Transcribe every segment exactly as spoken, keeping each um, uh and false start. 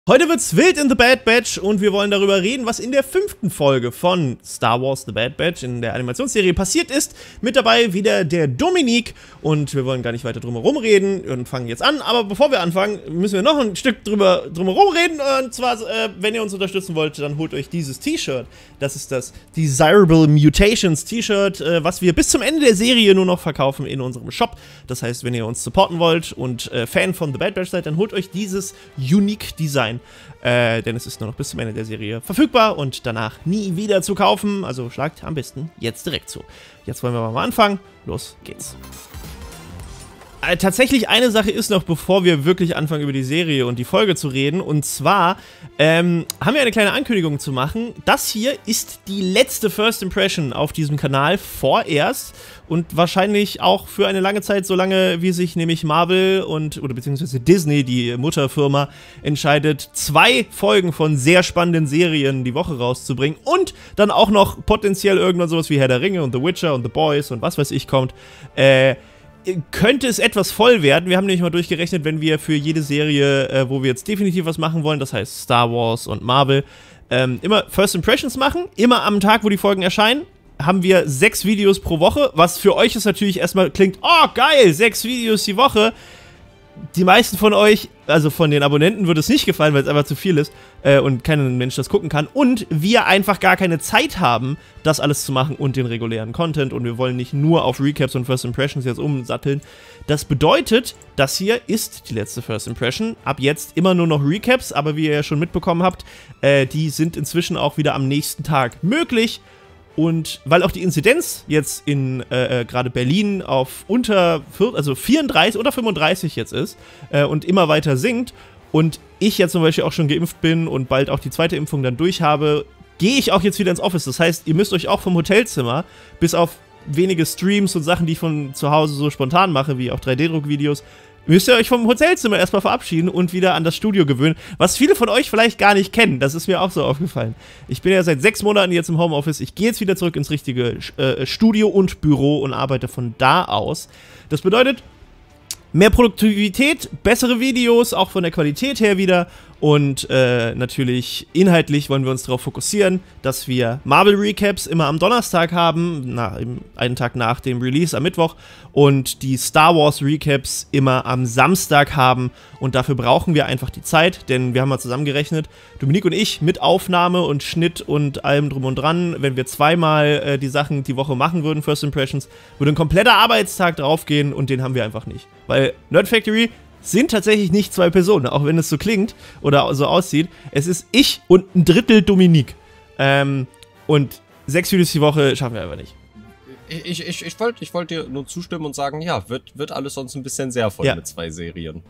Heute wird's wild in The Bad Batch und wir wollen darüber reden, was in der fünften Folge von Star Wars The Bad Batch in der Animationsserie passiert ist. Mit dabei wieder der Dominik und wir wollen gar nicht weiter drum herum reden und fangen jetzt an. Aber bevor wir anfangen, müssen wir noch ein Stück drüber drum herum reden. Und zwar, äh, wenn ihr uns unterstützen wollt, dann holt euch dieses T-Shirt. Das ist das Desirable Mutations T-Shirt, äh, was wir bis zum Ende der Serie nur noch verkaufen in unserem Shop. Das heißt, wenn ihr uns supporten wollt und äh, Fan von The Bad Batch seid, dann holt euch dieses Unique Design. Äh, denn es ist nur noch bis zum Ende der Serie verfügbar und danach nie wieder zu kaufen. Also schlagt am besten jetzt direkt zu. Jetzt wollen wir mal anfangen. Los geht's. Äh, tatsächlich eine Sache ist noch, bevor wir wirklich anfangen, über die Serie und die Folge zu reden. Und zwar ähm, haben wir eine kleine Ankündigung zu machen. Das hier ist die letzte First Impression auf diesem Kanal vorerst. Und wahrscheinlich auch für eine lange Zeit, solange wie sich nämlich Marvel und, oder beziehungsweise Disney, die Mutterfirma, entscheidet, zwei Folgen von sehr spannenden Serien die Woche rauszubringen und dann auch noch potenziell irgendwann sowas wie Herr der Ringe und The Witcher und The Boys und was weiß ich kommt, äh, könnte es etwas voll werden. Wir haben nämlich mal durchgerechnet, wenn wir für jede Serie, äh, wo wir jetzt definitiv was machen wollen, das heißt Star Wars und Marvel, ähm, immer First Impressions machen, immer am Tag, wo die Folgen erscheinen, haben wir sechs Videos pro Woche, was für euch ist natürlich erstmal klingt, oh geil, sechs Videos die Woche. Die meisten von euch, also von den Abonnenten, wird es nicht gefallen, weil es einfach zu viel ist äh, und kein Mensch das gucken kann. Und wir einfach gar keine Zeit haben, das alles zu machen und den regulären Content. Und wir wollen nicht nur auf Recaps und First Impressions jetzt umsatteln. Das bedeutet, das hier ist die letzte First Impression. Ab jetzt immer nur noch Recaps, aber wie ihr ja schon mitbekommen habt, äh, die sind inzwischen auch wieder am nächsten Tag möglich. Und weil auch die Inzidenz jetzt in äh, gerade Berlin auf unter also vierunddreißig oder fünfunddreißig jetzt ist äh, und immer weiter sinkt und ich jetzt zum Beispiel auch schon geimpft bin und bald auch die zweite Impfung dann durch habe, gehe ich auch jetzt wieder ins Office. Das heißt, ihr müsst euch auch vom Hotelzimmer, bis auf wenige Streams und Sachen, die ich von zu Hause so spontan mache, wie auch drei D Druck-Videos, müsst ihr euch vom Hotelzimmer erstmal verabschieden und wieder an das Studio gewöhnen, was viele von euch vielleicht gar nicht kennen. Das ist mir auch so aufgefallen. Ich bin ja seit sechs Monaten jetzt im Homeoffice. Ich gehe jetzt wieder zurück ins richtige äh, Studio und Büro und arbeite von da aus. Das bedeutet, mehr Produktivität, bessere Videos, auch von der Qualität her wieder. Und äh, natürlich inhaltlich wollen wir uns darauf fokussieren, dass wir Marvel-Recaps immer am Donnerstag haben, na, einen Tag nach dem Release am Mittwoch. Und die Star Wars-Recaps immer am Samstag haben. Und dafür brauchen wir einfach die Zeit, denn wir haben mal zusammengerechnet, Dominik und ich mit Aufnahme und Schnitt und allem drum und dran, wenn wir zweimal äh, die Sachen die Woche machen würden, First Impressions, würde ein kompletter Arbeitstag draufgehen und den haben wir einfach nicht. Weil Nerd Factory sind tatsächlich nicht zwei Personen, auch wenn es so klingt oder so aussieht. Es ist ich und ein Drittel Dominik. Ähm, und sechs Videos die Woche schaffen wir einfach nicht. Ich, ich, ich wollte ich wollt dir nur zustimmen und sagen, ja, wird, wird alles sonst ein bisschen sehr voll ja. mit zwei Serien.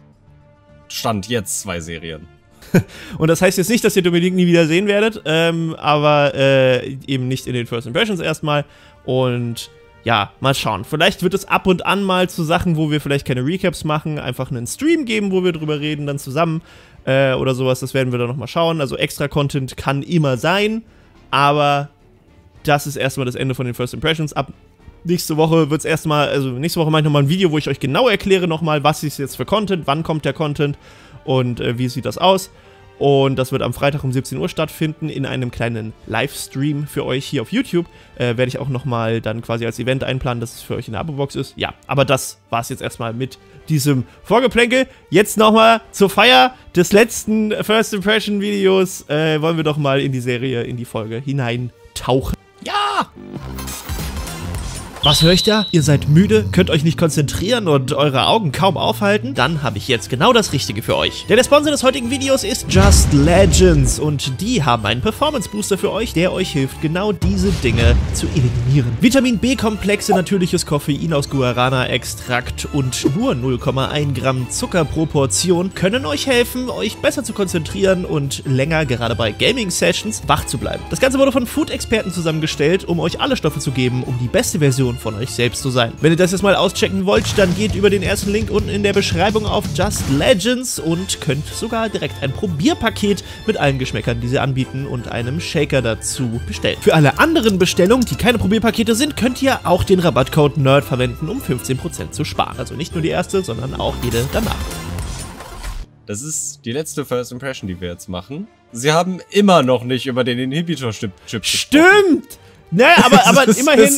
Stand jetzt zwei Serien. Und das heißt jetzt nicht, dass ihr Dominik nie wieder sehen werdet, ähm, aber äh, eben nicht in den First Impressions erstmal. Und ja, mal schauen. Vielleicht wird es ab und an mal zu Sachen, wo wir vielleicht keine Recaps machen, einfach einen Stream geben, wo wir drüber reden, dann zusammen äh, oder sowas. Das werden wir dann nochmal schauen. Also extra Content kann immer sein, aber das ist erstmal das Ende von den First Impressions. Ab nächste Woche wird es erstmal, also nächste Woche mache ich nochmal ein Video, wo ich euch genau erkläre nochmal, was ist jetzt für Content, wann kommt der Content und äh, wie sieht das aus. Und das wird am Freitag um siebzehn Uhr stattfinden in einem kleinen Livestream für euch hier auf YouTube. Äh, werde ich auch nochmal dann quasi als Event einplanen, dass es für euch in der Abo-Box ist. Ja, aber das war es jetzt erstmal mit diesem Vorgeplänkel. Jetzt nochmal zur Feier des letzten First Impression Videos. Äh, wollen wir doch mal in die Serie, in die Folge hineintauchen. Ja! Was höre ich da? Ihr seid müde, könnt euch nicht konzentrieren und eure Augen kaum aufhalten? Dann habe ich jetzt genau das Richtige für euch. Denn der Sponsor des heutigen Videos ist Just Legends und die haben einen Performance Booster für euch, der euch hilft, genau diese Dinge zu eliminieren. Vitamin B-Komplexe, natürliches Koffein aus Guarana-Extrakt und nur null Komma eins Gramm Zucker pro Portion können euch helfen, euch besser zu konzentrieren und länger, gerade bei Gaming-Sessions, wach zu bleiben. Das Ganze wurde von Food-Experten zusammengestellt, um euch alle Stoffe zu geben, um die beste Version von euch selbst zu sein. Wenn ihr das jetzt mal auschecken wollt, dann geht über den ersten Link unten in der Beschreibung auf Just Legends und könnt sogar direkt ein Probierpaket mit allen Geschmäckern, die sie anbieten und einem Shaker dazu bestellen. Für alle anderen Bestellungen, die keine Probierpakete sind, könnt ihr auch den Rabattcode NERD verwenden, um fünfzehn Prozent zu sparen. Also nicht nur die erste, sondern auch jede danach. das ist die letzte First Impression, die wir jetzt machen. Sie haben immer noch nicht über den Inhibitor-Chip gesprochen. Stimmt! Naja, aber, aber immerhin.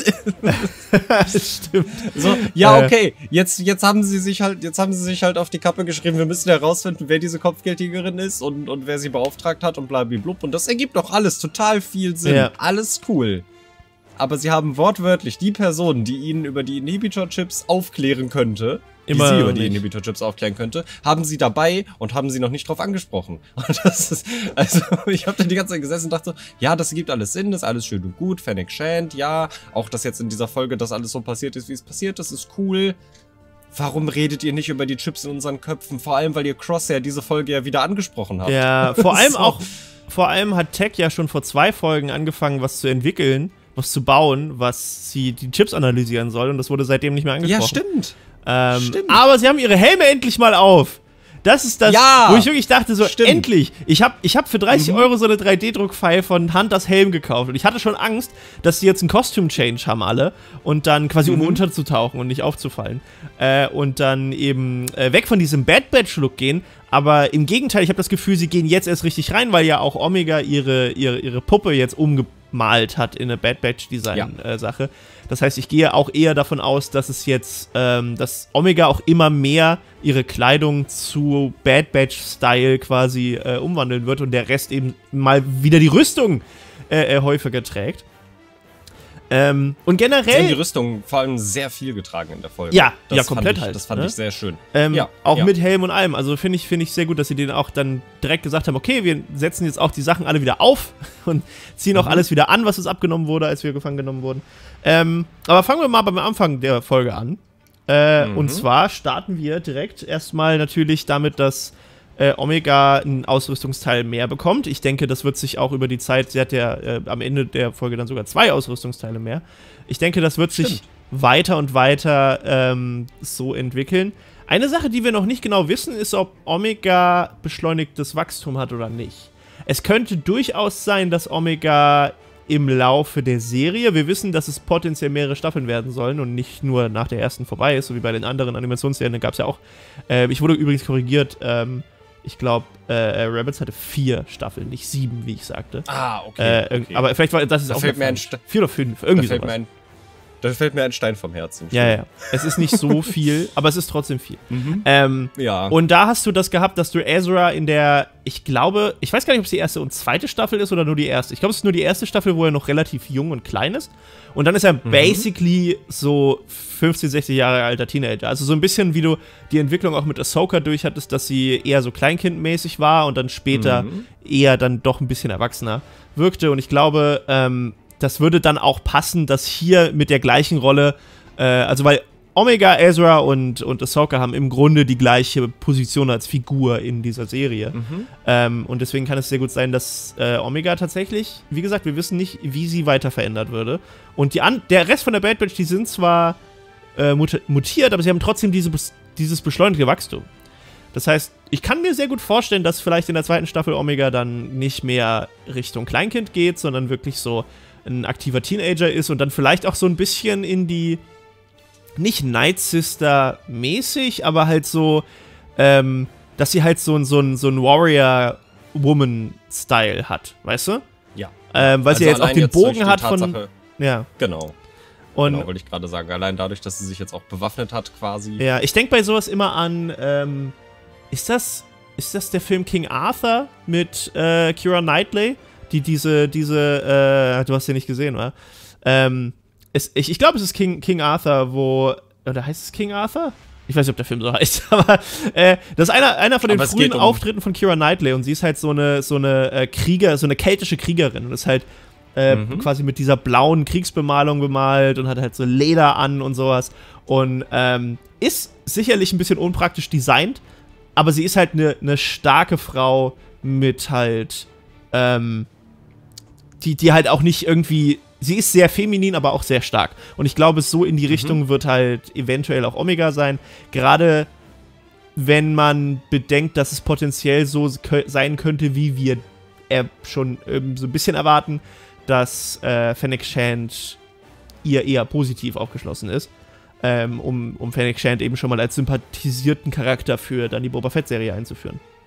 Stimmt. So, ja, okay. Jetzt, jetzt haben sie sich halt, jetzt haben sie sich halt auf die Kappe geschrieben, wir müssen herausfinden, wer diese Kopfgeldjägerin ist und, und wer sie beauftragt hat und blablabla. Und das ergibt doch alles total viel Sinn. Ja. Alles cool. Aber sie haben wortwörtlich die Person, die ihnen über die Inhibitor-Chips aufklären könnte, Immer die sie über die Inhibitor-Chips aufklären könnte, haben sie dabei und haben sie noch nicht drauf angesprochen. Und das ist, also, ich habe da die ganze Zeit gesessen und dachte so, ja, das ergibt alles Sinn, das ist alles schön und gut, Fennec Shand, ja, auch dass jetzt in dieser Folge das alles so passiert ist, wie es passiert ist, ist cool. Warum redet ihr nicht über die Chips in unseren Köpfen? Vor allem, weil ihr Crosshair diese Folge ja wieder angesprochen habt. Ja, vor allem so. auch, vor allem hat Tech ja schon vor zwei Folgen angefangen, was zu entwickeln, was zu bauen, was sie die Chips analysieren soll, und das wurde seitdem nicht mehr angesprochen. Ja, stimmt. Ähm, Stimmt. Aber sie haben ihre Helme endlich mal auf. Das ist das, ja, wo ich wirklich dachte, so stimmt. endlich. Ich habe ich hab für dreißig mhm. Euro so eine drei D Druck-File von Hunters Helm gekauft. Und ich hatte schon Angst, dass sie jetzt einen Costume-Change haben alle. Und dann quasi, um mhm. unterzutauchen und nicht aufzufallen. Äh, und dann eben äh, weg von diesem Bad Batch-Look gehen. Aber im Gegenteil, ich habe das Gefühl, sie gehen jetzt erst richtig rein, weil ja auch Omega ihre, ihre, ihre Puppe jetzt umgemalt hat in eine Bad Batch-Design-Sache. Ja. Äh, Das heißt, ich gehe auch eher davon aus, dass es jetzt, ähm, dass Omega auch immer mehr ihre Kleidung zu Bad Batch-Style quasi äh, umwandeln wird und der Rest eben mal wieder die Rüstung äh, äh, häufiger trägt. Ähm, und generell. Sie haben die Rüstung vor allem sehr viel getragen in der Folge. Ja, das ja, komplett ich, halt. Das fand ne? ich sehr schön. Ähm, ja, auch ja. mit Helm und allem. Also finde ich, finde ich sehr gut, dass sie denen auch dann direkt gesagt haben, okay, wir setzen jetzt auch die Sachen alle wieder auf und ziehen auch mhm. alles wieder an, was uns abgenommen wurde, als wir gefangen genommen wurden. Ähm, aber fangen wir mal beim Anfang der Folge an. Äh, mhm. Und zwar starten wir direkt erstmal natürlich damit, dass äh, Omega ein Ausrüstungsteil mehr bekommt. Ich denke, das wird sich auch über die Zeit, sie hat ja äh, am Ende der Folge dann sogar zwei Ausrüstungsteile mehr. Ich denke, das wird Stimmt. sich weiter und weiter ähm, so entwickeln. Eine Sache, die wir noch nicht genau wissen, ist, ob Omega beschleunigtes Wachstum hat oder nicht. Es könnte durchaus sein, dass Omega im Laufe der Serie, wir wissen, dass es potenziell mehrere Staffeln werden sollen und nicht nur nach der ersten vorbei ist, so wie bei den anderen Animationsserien, da gab es ja auch, äh, ich wurde übrigens korrigiert, ähm, ich glaube, äh, Rebels hatte vier Staffeln, nicht sieben, wie ich sagte. Ah, okay. Äh, okay. Aber vielleicht war das ist da auch fällt mir ein St- vier oder fünf, irgendwie da fällt sowas. Mir ein, da fällt mir ein Stein vom Herzen. Ja, ja. Es ist nicht so viel, aber es ist trotzdem viel. Mhm. Ähm, ja. Und da hast du das gehabt, dass du Ezra in der, ich glaube, ich weiß gar nicht, ob es die erste und zweite Staffel ist oder nur die erste. Ich glaube, es ist nur die erste Staffel, wo er noch relativ jung und klein ist. Und dann ist er mhm. basically so fünfzehn, sechzehn Jahre alter Teenager. Also so ein bisschen, wie du die Entwicklung auch mit Ahsoka durch hattest, dass sie eher so kleinkindmäßig war und dann später mhm. eher dann doch ein bisschen erwachsener wirkte. Und ich glaube, ähm, das würde dann auch passen, dass hier mit der gleichen Rolle, äh, also weil Omega, Ezra und, und Ahsoka haben im Grunde die gleiche Position als Figur in dieser Serie. Mhm. Ähm, und deswegen kann es sehr gut sein, dass äh, Omega tatsächlich, wie gesagt, wir wissen nicht, wie sie weiter verändert würde. Und die an der Rest von der Bad Batch, die sind zwar äh, mutiert, aber sie haben trotzdem diese, dieses beschleunigte Wachstum. Das heißt, ich kann mir sehr gut vorstellen, dass vielleicht in der zweiten Staffel Omega dann nicht mehr Richtung Kleinkind geht, sondern wirklich so ein aktiver Teenager ist und dann vielleicht auch so ein bisschen in die, nicht Night Sister mäßig, aber halt so, ähm, dass sie halt so ein, so ein, so ein Warrior-Woman-Style hat, weißt du? Ja. Ähm, weil also sie jetzt auch den jetzt Bogen hat Tatsache, von, ja. Genau. Und genau, wollte ich gerade sagen. Allein dadurch, dass sie sich jetzt auch bewaffnet hat, quasi. Ja, ich denke bei sowas immer an, ähm, ist das, ist das der Film King Arthur mit äh, Keira Knightley? Die diese, diese, äh, du hast den nicht gesehen, oder? Ähm, es, ich ich glaube, es ist King, King Arthur, wo, oder heißt es King Arthur? Ich weiß nicht, ob der Film so heißt, aber äh, das ist einer, einer von den aber frühen um Auftritten von Keira Knightley und sie ist halt so eine, so eine äh, Krieger, so eine keltische Kriegerin und ist halt äh, mhm. quasi mit dieser blauen Kriegsbemalung bemalt und hat halt so Leder an und sowas und ähm, ist sicherlich ein bisschen unpraktisch designt, aber sie ist halt eine ne starke Frau mit halt, ähm, Die, die halt auch nicht irgendwie, sie ist sehr feminin, aber auch sehr stark. Und ich glaube, so in die Richtung mhm. wird halt eventuell auch Omega sein. Gerade wenn man bedenkt, dass es potenziell so sein könnte, wie wir äh, schon ähm, so ein bisschen erwarten, dass äh, Fennec Shand ihr eher positiv aufgeschlossen ist. Ähm, um, um Fennec Shand eben schon mal als sympathisierten Charakter für dann die Boba Fett-Serie einzuführen.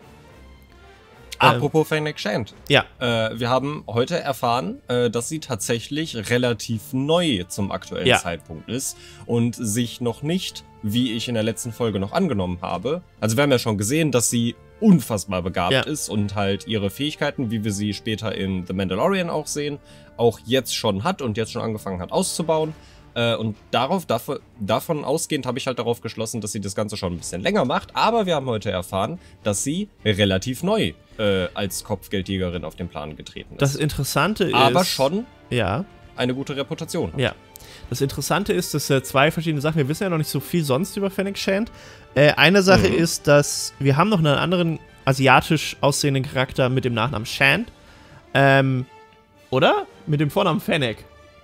Apropos ähm, Fennec Shand. Ja. Äh, wir haben heute erfahren, äh, dass sie tatsächlich relativ neu zum aktuellen ja. Zeitpunkt ist und sich noch nicht, wie ich in der letzten Folge noch angenommen habe, also wir haben ja schon gesehen, dass sie unfassbar begabt ja. ist und halt ihre Fähigkeiten, wie wir sie später in The Mandalorian auch sehen, auch jetzt schon hat und jetzt schon angefangen hat auszubauen. Äh, und darauf, davon, davon ausgehend habe ich halt darauf geschlossen, dass sie das Ganze schon ein bisschen länger macht. Aber wir haben heute erfahren, dass sie relativ neu äh, als Kopfgeldjägerin auf den Plan getreten ist. Das Interessante ist... Aber schon ja. eine gute Reputation hat. Ja. Das Interessante ist, dass äh, zwei verschiedene Sachen, wir wissen ja noch nicht so viel sonst über Fennec Shand. Äh, eine Sache mhm. ist, dass wir haben noch einen anderen asiatisch aussehenden Charakter mit dem Nachnamen Shand. Ähm, oder? Mit dem Vornamen Fennec.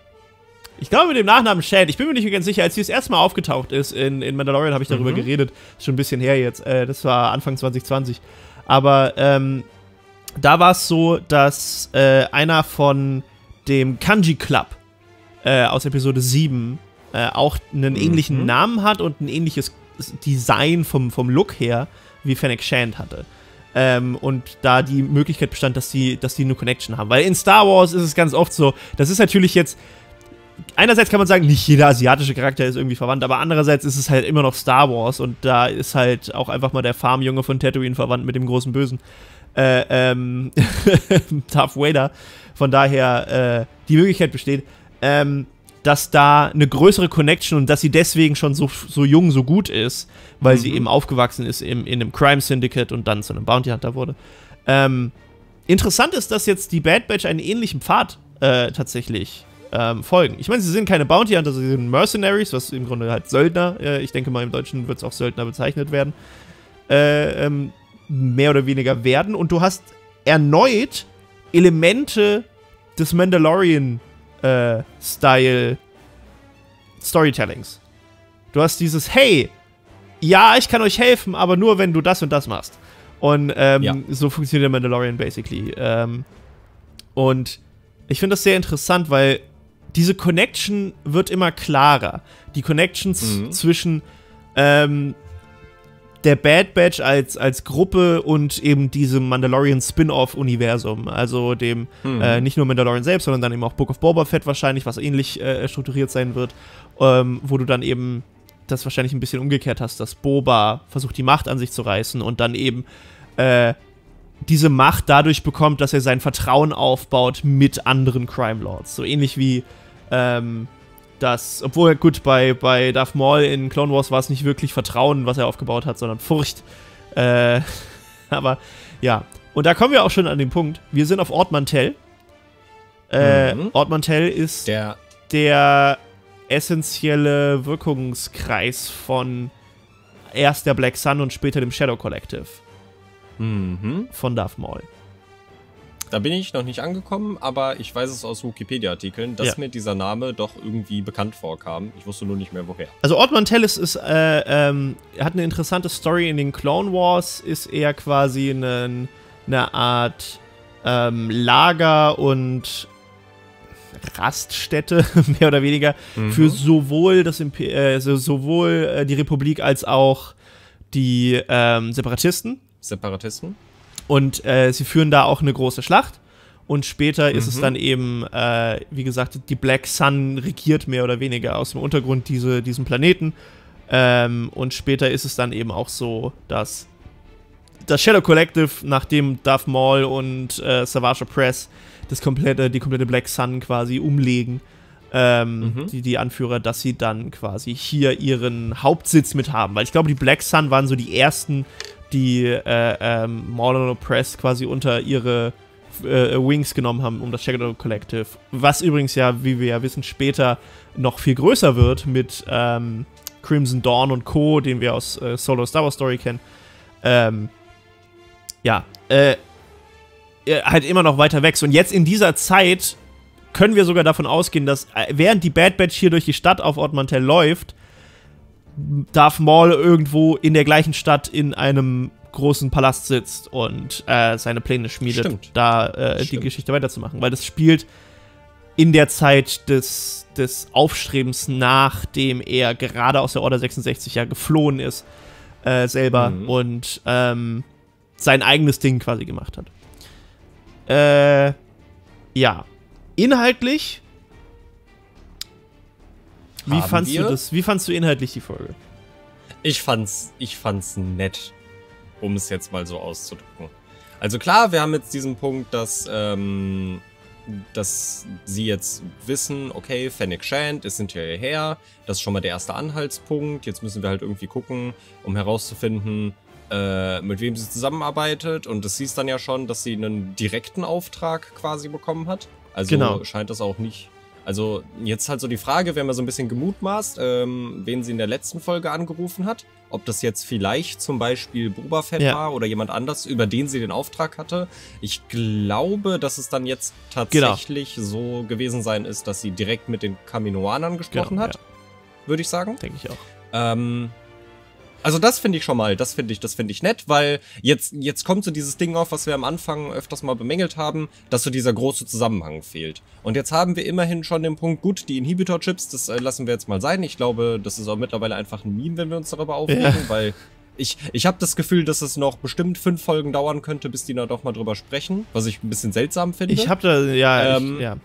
Ich glaube mit dem Nachnamen Shand. Ich bin mir nicht mehr ganz sicher, als sie das erste Mal aufgetaucht ist in, in Mandalorian, habe ich darüber mhm. geredet. Ist schon ein bisschen her jetzt. Äh, das war Anfang zwanzig zwanzig. Aber ähm, da war es so, dass äh, einer von dem Kanji Club äh, aus Episode sieben äh, auch einen mhm. ähnlichen Namen hat und ein ähnliches Design vom, vom Look her, wie Fennec Shand hatte. Ähm, und da die Möglichkeit bestand, dass die, dass die eine Connection haben. Weil in Star Wars ist es ganz oft so, das ist natürlich jetzt einerseits kann man sagen, nicht jeder asiatische Charakter ist irgendwie verwandt, aber andererseits ist es halt immer noch Star Wars und da ist halt auch einfach mal der Farmjunge von Tatooine verwandt mit dem großen Bösen. Äh, ähm, Darth Vader. Von daher, äh, die Möglichkeit besteht, ähm, dass da eine größere Connection und dass sie deswegen schon so, so jung, so gut ist, weil mhm. sie eben aufgewachsen ist im, in einem Crime Syndicate und dann zu einem Bounty Hunter wurde. Ähm, interessant ist, dass jetzt die Bad Batch einen ähnlichen Pfad äh, tatsächlich Ähm, folgen. Ich meine, sie sind keine Bounty Hunter, sie sind Mercenaries, was im Grunde halt Söldner, äh, ich denke mal im Deutschen wird es auch Söldner bezeichnet werden, äh, ähm, mehr oder weniger werden. Und du hast erneut Elemente des Mandalorian-Style äh, Storytellings. Du hast dieses, hey, ja, ich kann euch helfen, aber nur, wenn du das und das machst. Und ähm, ja. so funktioniert der Mandalorian basically. Ähm, und ich finde das sehr interessant, weil diese Connection wird immer klarer. Die Connections mhm. zwischen ähm, der Bad Batch als, als Gruppe und eben diesem Mandalorian-Spin-Off-Universum. Also dem, mhm. äh, nicht nur Mandalorian selbst, sondern dann eben auch Book of Boba Fett wahrscheinlich, was ähnlich äh, strukturiert sein wird. Ähm, wo du dann eben das wahrscheinlich ein bisschen umgekehrt hast, dass Boba versucht, die Macht an sich zu reißen und dann eben äh, diese Macht dadurch bekommt, dass er sein Vertrauen aufbaut mit anderen Crime Lords. So ähnlich wie ähm, das, obwohl, gut, bei, bei Darth Maul in Clone Wars war es nicht wirklich Vertrauen, was er aufgebaut hat, sondern Furcht. Äh, aber, ja. Und da kommen wir auch schon an den Punkt. Wir sind auf Ord Mantell. Äh, mhm. Ord Mantell ist der, der essentielle Wirkungskreis von erst der Black Sun und später dem Shadow Collective. Mhm. Von Darth Maul. Da bin ich noch nicht angekommen, aber ich weiß es aus Wikipedia-Artikeln, dass ja. mir dieser Name doch irgendwie bekannt vorkam. Ich wusste nur nicht mehr, woher. Also Ord Mantell ist, ist äh, ähm, hat eine interessante Story in den Clone Wars, ist eher quasi eine, eine Art ähm, Lager und Raststätte, mehr oder weniger, mhm. für sowohl, das Imp äh, sowohl äh, die Republik als auch die ähm, Separatisten. Separatisten. Und äh, sie führen da auch eine große Schlacht. Und später mhm. ist es dann eben, äh, wie gesagt, die Black Sun regiert mehr oder weniger aus dem Untergrund diese, diesen Planeten. Ähm, und später ist es dann eben auch so, dass das Shadow Collective, nachdem Darth Maul und äh, Savage Press das komplette, die komplette Black Sun quasi umlegen, ähm, mhm. die, die Anführer, dass sie dann quasi hier ihren Hauptsitz mit haben. Weil ich glaube, die Black Sun waren so die ersten, die äh, ähm, Maul und Press quasi unter ihre äh, Wings genommen haben, um das Shadow Collective. Was übrigens ja, wie wir ja wissen, später noch viel größer wird mit ähm, Crimson Dawn und Co., den wir aus äh, Solo Star Wars Story kennen. Ähm, ja, äh, halt immer noch weiter wächst. Und jetzt in dieser Zeit können wir sogar davon ausgehen, dass äh, während die Bad Batch hier durch die Stadt auf Ord Mantell läuft, Darth Maul irgendwo in der gleichen Stadt in einem großen Palast sitzt und äh, seine Pläne schmiedet, Stimmt. da äh, die Geschichte weiterzumachen. Weil das spielt in der Zeit des, des Aufstrebens, nachdem er gerade aus der Order sechsundsechzig ja geflohen ist, äh, selber mhm. und ähm, sein eigenes Ding quasi gemacht hat. Äh, ja. Inhaltlich, wie Haben fandst wir? du das? Wie fandst du inhaltlich die Folge? Ich fand's, ich fand's nett, um es jetzt mal so auszudrücken. Also klar, wir haben jetzt diesen Punkt, dass, ähm, dass sie jetzt wissen, okay, Fennec Shand ist hinterher, das ist schon mal der erste Anhaltspunkt. Jetzt müssen wir halt irgendwie gucken, um herauszufinden, äh, mit wem sie zusammenarbeitet. Und das hieß dann ja schon, dass sie einen direkten Auftrag quasi bekommen hat. Also Genau. scheint das auch nicht. Also jetzt halt so die Frage, wir haben ja so ein bisschen gemutmaßt, ähm, wen sie in der letzten Folge angerufen hat. Ob das jetzt vielleicht zum Beispiel Boba Fett Ja. war oder jemand anders, über den sie den Auftrag hatte. Ich glaube, dass es dann jetzt tatsächlich genau. so gewesen sein ist, dass sie direkt mit den Kaminoanern gesprochen Genau, hat, ja. würde ich sagen. Denke ich auch. Ähm, also das finde ich schon mal, das finde ich, das finde ich nett, weil jetzt, jetzt kommt so dieses Ding auf, was wir am Anfang öfters mal bemängelt haben, dass so dieser große Zusammenhang fehlt. Und jetzt haben wir immerhin schon den Punkt, gut, die Inhibitor-Chips, das äh, lassen wir jetzt mal sein. Ich glaube, das ist auch mittlerweile einfach ein Meme, wenn wir uns darüber aufregen, ja. weil ich, ich habe das Gefühl, dass es noch bestimmt fünf Folgen dauern könnte, bis die da doch mal drüber sprechen, was ich ein bisschen seltsam finde. Ich habe da, ja, ähm, ich, ja.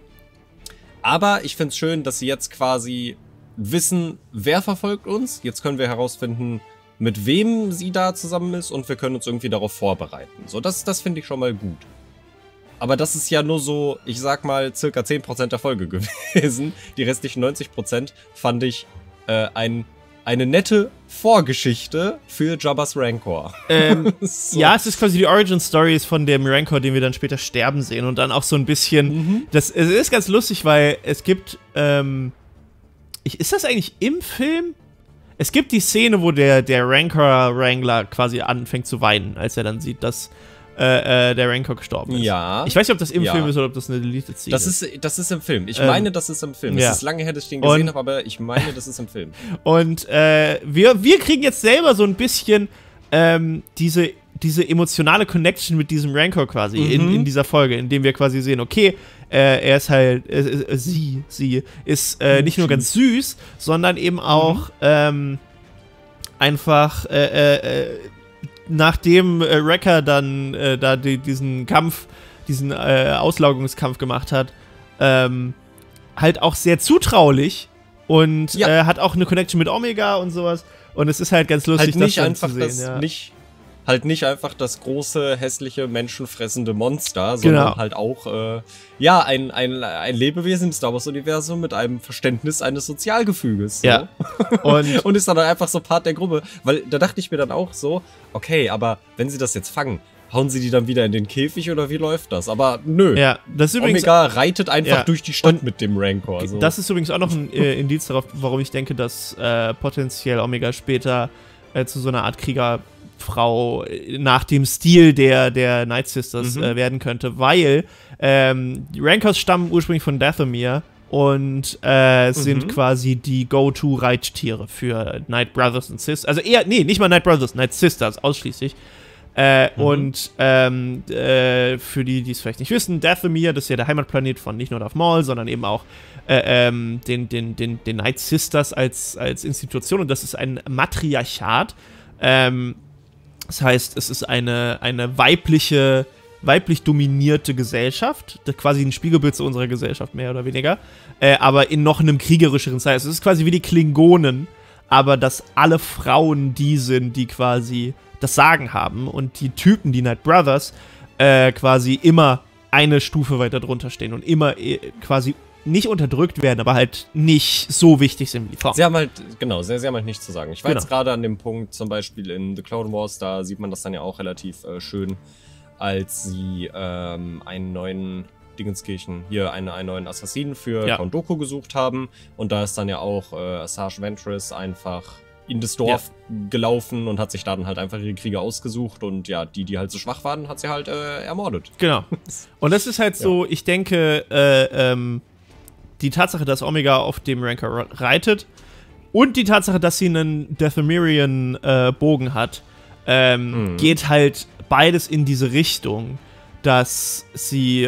Aber ich finde es schön, dass sie jetzt quasi wissen, wer verfolgt uns. Jetzt können wir herausfinden, mit wem sie da zusammen ist und wir können uns irgendwie darauf vorbereiten. So, das, das finde ich schon mal gut. Aber das ist ja nur so, ich sag mal, circa zehn Prozent der Folge gewesen. Die restlichen neunzig Prozent fand ich äh, ein, eine nette Vorgeschichte für Jabba's Rancor. Ähm, so. Ja, es ist quasi die Origin-Stories von dem Rancor, den wir dann später sterben sehen. Und dann auch so ein bisschen, Mhm. das, es ist ganz lustig, weil es gibt, ähm, ich, ist das eigentlich im Film? Es gibt die Szene, wo der, der Rancor-Wrangler quasi anfängt zu weinen, als er dann sieht, dass äh, äh, der Rancor gestorben ist. Ja. Ich weiß nicht, ob das im Ja. Film ist oder ob das eine deleted Szene Das ist. ist, das ist im Film. Ich Ähm, meine, das ist im Film. ja. Es ist lange her, dass ich den gesehen Und- habe, aber ich meine, das ist im Film. Und äh, wir, wir kriegen jetzt selber so ein bisschen ähm, diese, diese emotionale Connection mit diesem Rancor quasi Mhm. in, in dieser Folge, indem wir quasi sehen, okay, äh, er ist halt, äh, äh, sie, sie ist äh, nicht nur ganz süß, sondern eben auch ähm, einfach äh, äh, nachdem äh, Wrecker dann äh, da die, diesen Kampf, diesen äh, Auslaugungskampf gemacht hat, ähm, halt auch sehr zutraulich und Ja. äh, hat auch eine Connection mit Omega und sowas. Und es ist halt ganz lustig, Halt nicht das dann einfach zu sehen. das, Ja. nicht, halt nicht einfach das große, hässliche, menschenfressende Monster, sondern Genau. halt auch, äh, ja, ein, ein, ein Lebewesen im Star Wars-Universum mit einem Verständnis eines Sozialgefüges. So. Ja. Und Und ist dann einfach so Part der Gruppe. Weil da dachte ich mir dann auch so, okay, aber wenn sie das jetzt fangen, hauen sie die dann wieder in den Käfig oder wie läuft das? Aber nö. ja, das ist übrigens Omega reitet einfach Ja. durch die Stadt Und mit dem Rancor. So. Das ist übrigens auch noch ein äh, Indiz darauf, warum ich denke, dass äh, potenziell Omega später äh, zu so einer Art Kriegerfrau äh, nach dem Stil der, der Night Sisters Mhm. äh, werden könnte, weil ähm, die Rancors stammen ursprünglich von Dathomir und äh, Mhm. sind quasi die Go-To-Reittiere für Night Brothers und Sisters. Also eher, nee, nicht mal Night Brothers, Night Sisters ausschließlich. Äh, Mhm. Und ähm, äh, für die, die es vielleicht nicht wissen, Dathomir, das ist ja der Heimatplanet von nicht nur Darth Maul, sondern eben auch äh, ähm, den, den, den, den Night Sisters als, als Institution. Und das ist ein Matriarchat. Ähm, das heißt, es ist eine, eine weibliche, weiblich dominierte Gesellschaft, das quasi ein Spiegelbild zu unserer Gesellschaft, mehr oder weniger, äh, aber in noch einem kriegerischeren Style. Es ist quasi wie die Klingonen, aber dass alle Frauen die sind, die quasi das Sagen haben und die Typen, die Night Brothers, äh, quasi immer eine Stufe weiter drunter stehen und immer äh, quasi nicht unterdrückt werden, aber halt nicht so wichtig sind wie Frauen. Sie haben halt, genau, sie, sie haben halt nichts zu sagen. Ich war Genau. jetzt gerade an dem Punkt, zum Beispiel in The Clone Wars, da sieht man das dann ja auch relativ äh, schön, als sie ähm, einen neuen Dingenskirchen, hier einen, einen neuen Assassinen für Ja. Count Dooku gesucht haben. Und da ist dann ja auch äh, Asajj Ventress einfach in das Dorf gelaufen und hat sich da dann halt einfach ihre Krieger ausgesucht. Und ja, die, die halt so schwach waren, hat sie halt äh, ermordet. Genau. Und das ist halt so, ich denke, äh, ähm, die Tatsache, dass Omega auf dem Rancor reitet und die Tatsache, dass sie einen Dathomirian äh, Bogen hat, ähm, Mhm. geht halt beides in diese Richtung, dass sie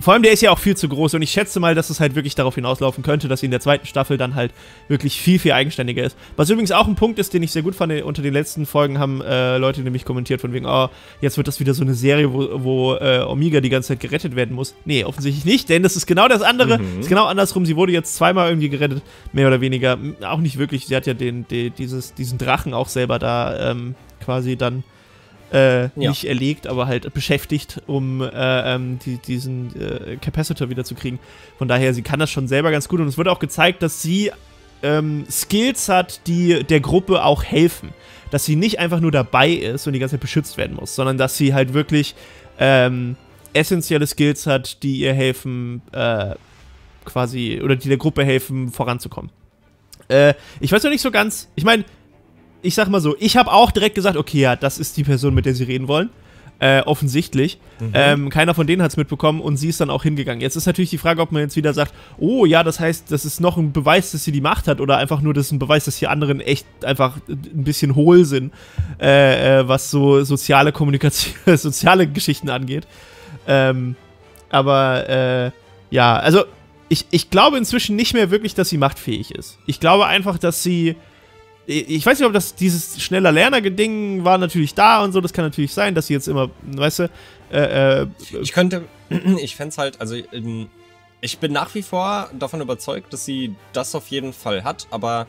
vor allem, der ist ja auch viel zu groß und ich schätze mal, dass es halt wirklich darauf hinauslaufen könnte, dass sie in der zweiten Staffel dann halt wirklich viel, viel eigenständiger ist. Was übrigens auch ein Punkt ist, den ich sehr gut fand, unter den letzten Folgen haben äh, Leute nämlich kommentiert von wegen, oh, jetzt wird das wieder so eine Serie, wo, wo äh, Omega die ganze Zeit gerettet werden muss. Nee, offensichtlich nicht, denn das ist genau das andere, mhm. ist genau andersrum. Sie wurde jetzt zweimal irgendwie gerettet, mehr oder weniger. Auch nicht wirklich, sie hat ja den, den, dieses, diesen Drachen auch selber da ähm, quasi dann Äh, ja. nicht erlegt, aber halt beschäftigt, um äh, ähm, die, diesen äh, Capacitor wieder zu kriegen. Von daher, sie kann das schon selber ganz gut und es wird auch gezeigt, dass sie ähm, Skills hat, die der Gruppe auch helfen. Dass sie nicht einfach nur dabei ist und die ganze Zeit beschützt werden muss, sondern dass sie halt wirklich ähm, essentielle Skills hat, die ihr helfen, äh, quasi, oder die der Gruppe helfen, voranzukommen. Äh, ich weiß noch nicht so ganz, ich meine, ich sag mal so, ich habe auch direkt gesagt, okay, ja, das ist die Person, mit der sie reden wollen. Äh, offensichtlich. Mhm. Ähm, keiner von denen hat es mitbekommen und sie ist dann auch hingegangen. Jetzt ist natürlich die Frage, ob man jetzt wieder sagt, oh ja, das heißt, das ist noch ein Beweis, dass sie die Macht hat oder einfach nur, das ist ein Beweis, dass die anderen echt einfach ein bisschen hohl sind, äh, äh, was so soziale Kommunikation, soziale Geschichten angeht. Ähm, aber, äh, ja, also ich, ich glaube inzwischen nicht mehr wirklich, dass sie machtfähig ist. Ich glaube einfach, dass sie Ich weiß nicht, ob das dieses schneller Lerner-Ding war natürlich da und so, das kann natürlich sein, dass sie jetzt immer, weißt du, äh, äh, ich könnte, ich fände es halt, also ich bin nach wie vor davon überzeugt, dass sie das auf jeden Fall hat, aber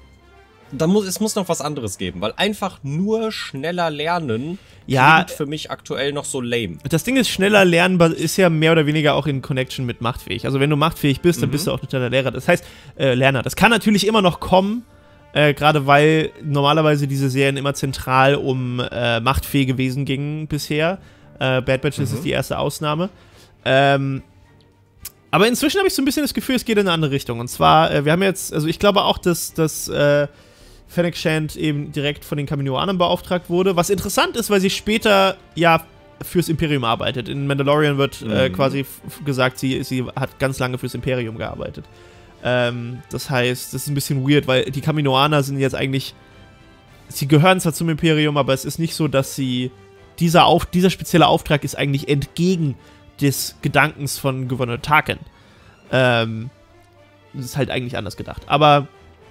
da muss, es muss noch was anderes geben, weil einfach nur schneller lernen ja, klingt für mich aktuell noch so lame. Das Ding ist, schneller lernen ist ja mehr oder weniger auch in Connection mit machtfähig. Also wenn du machtfähig bist, dann mhm. bist du auch ein schneller Lehrer. Das heißt, äh, Lerner. Das kann natürlich immer noch kommen, Äh, gerade weil normalerweise diese Serien immer zentral um äh, machtfähige Wesen gingen bisher. Äh, Bad Batch mhm. ist die erste Ausnahme. Ähm, aber inzwischen habe ich so ein bisschen das Gefühl, es geht in eine andere Richtung. Und zwar, äh, wir haben jetzt, also ich glaube auch, dass, dass äh, Fennec Shand eben direkt von den Kaminoanern beauftragt wurde. Was interessant ist, weil sie später ja fürs Imperium arbeitet. In Mandalorian wird mhm. äh, quasi gesagt, sie, sie hat ganz lange fürs Imperium gearbeitet. Ähm, das heißt, das ist ein bisschen weird, weil die Kaminoaner sind jetzt eigentlich, sie gehören zwar zum Imperium, aber es ist nicht so, dass sie, dieser, Auf, dieser spezielle Auftrag ist eigentlich entgegen des Gedankens von Gouverneur Tarkin. Ähm, das ist halt eigentlich anders gedacht. Aber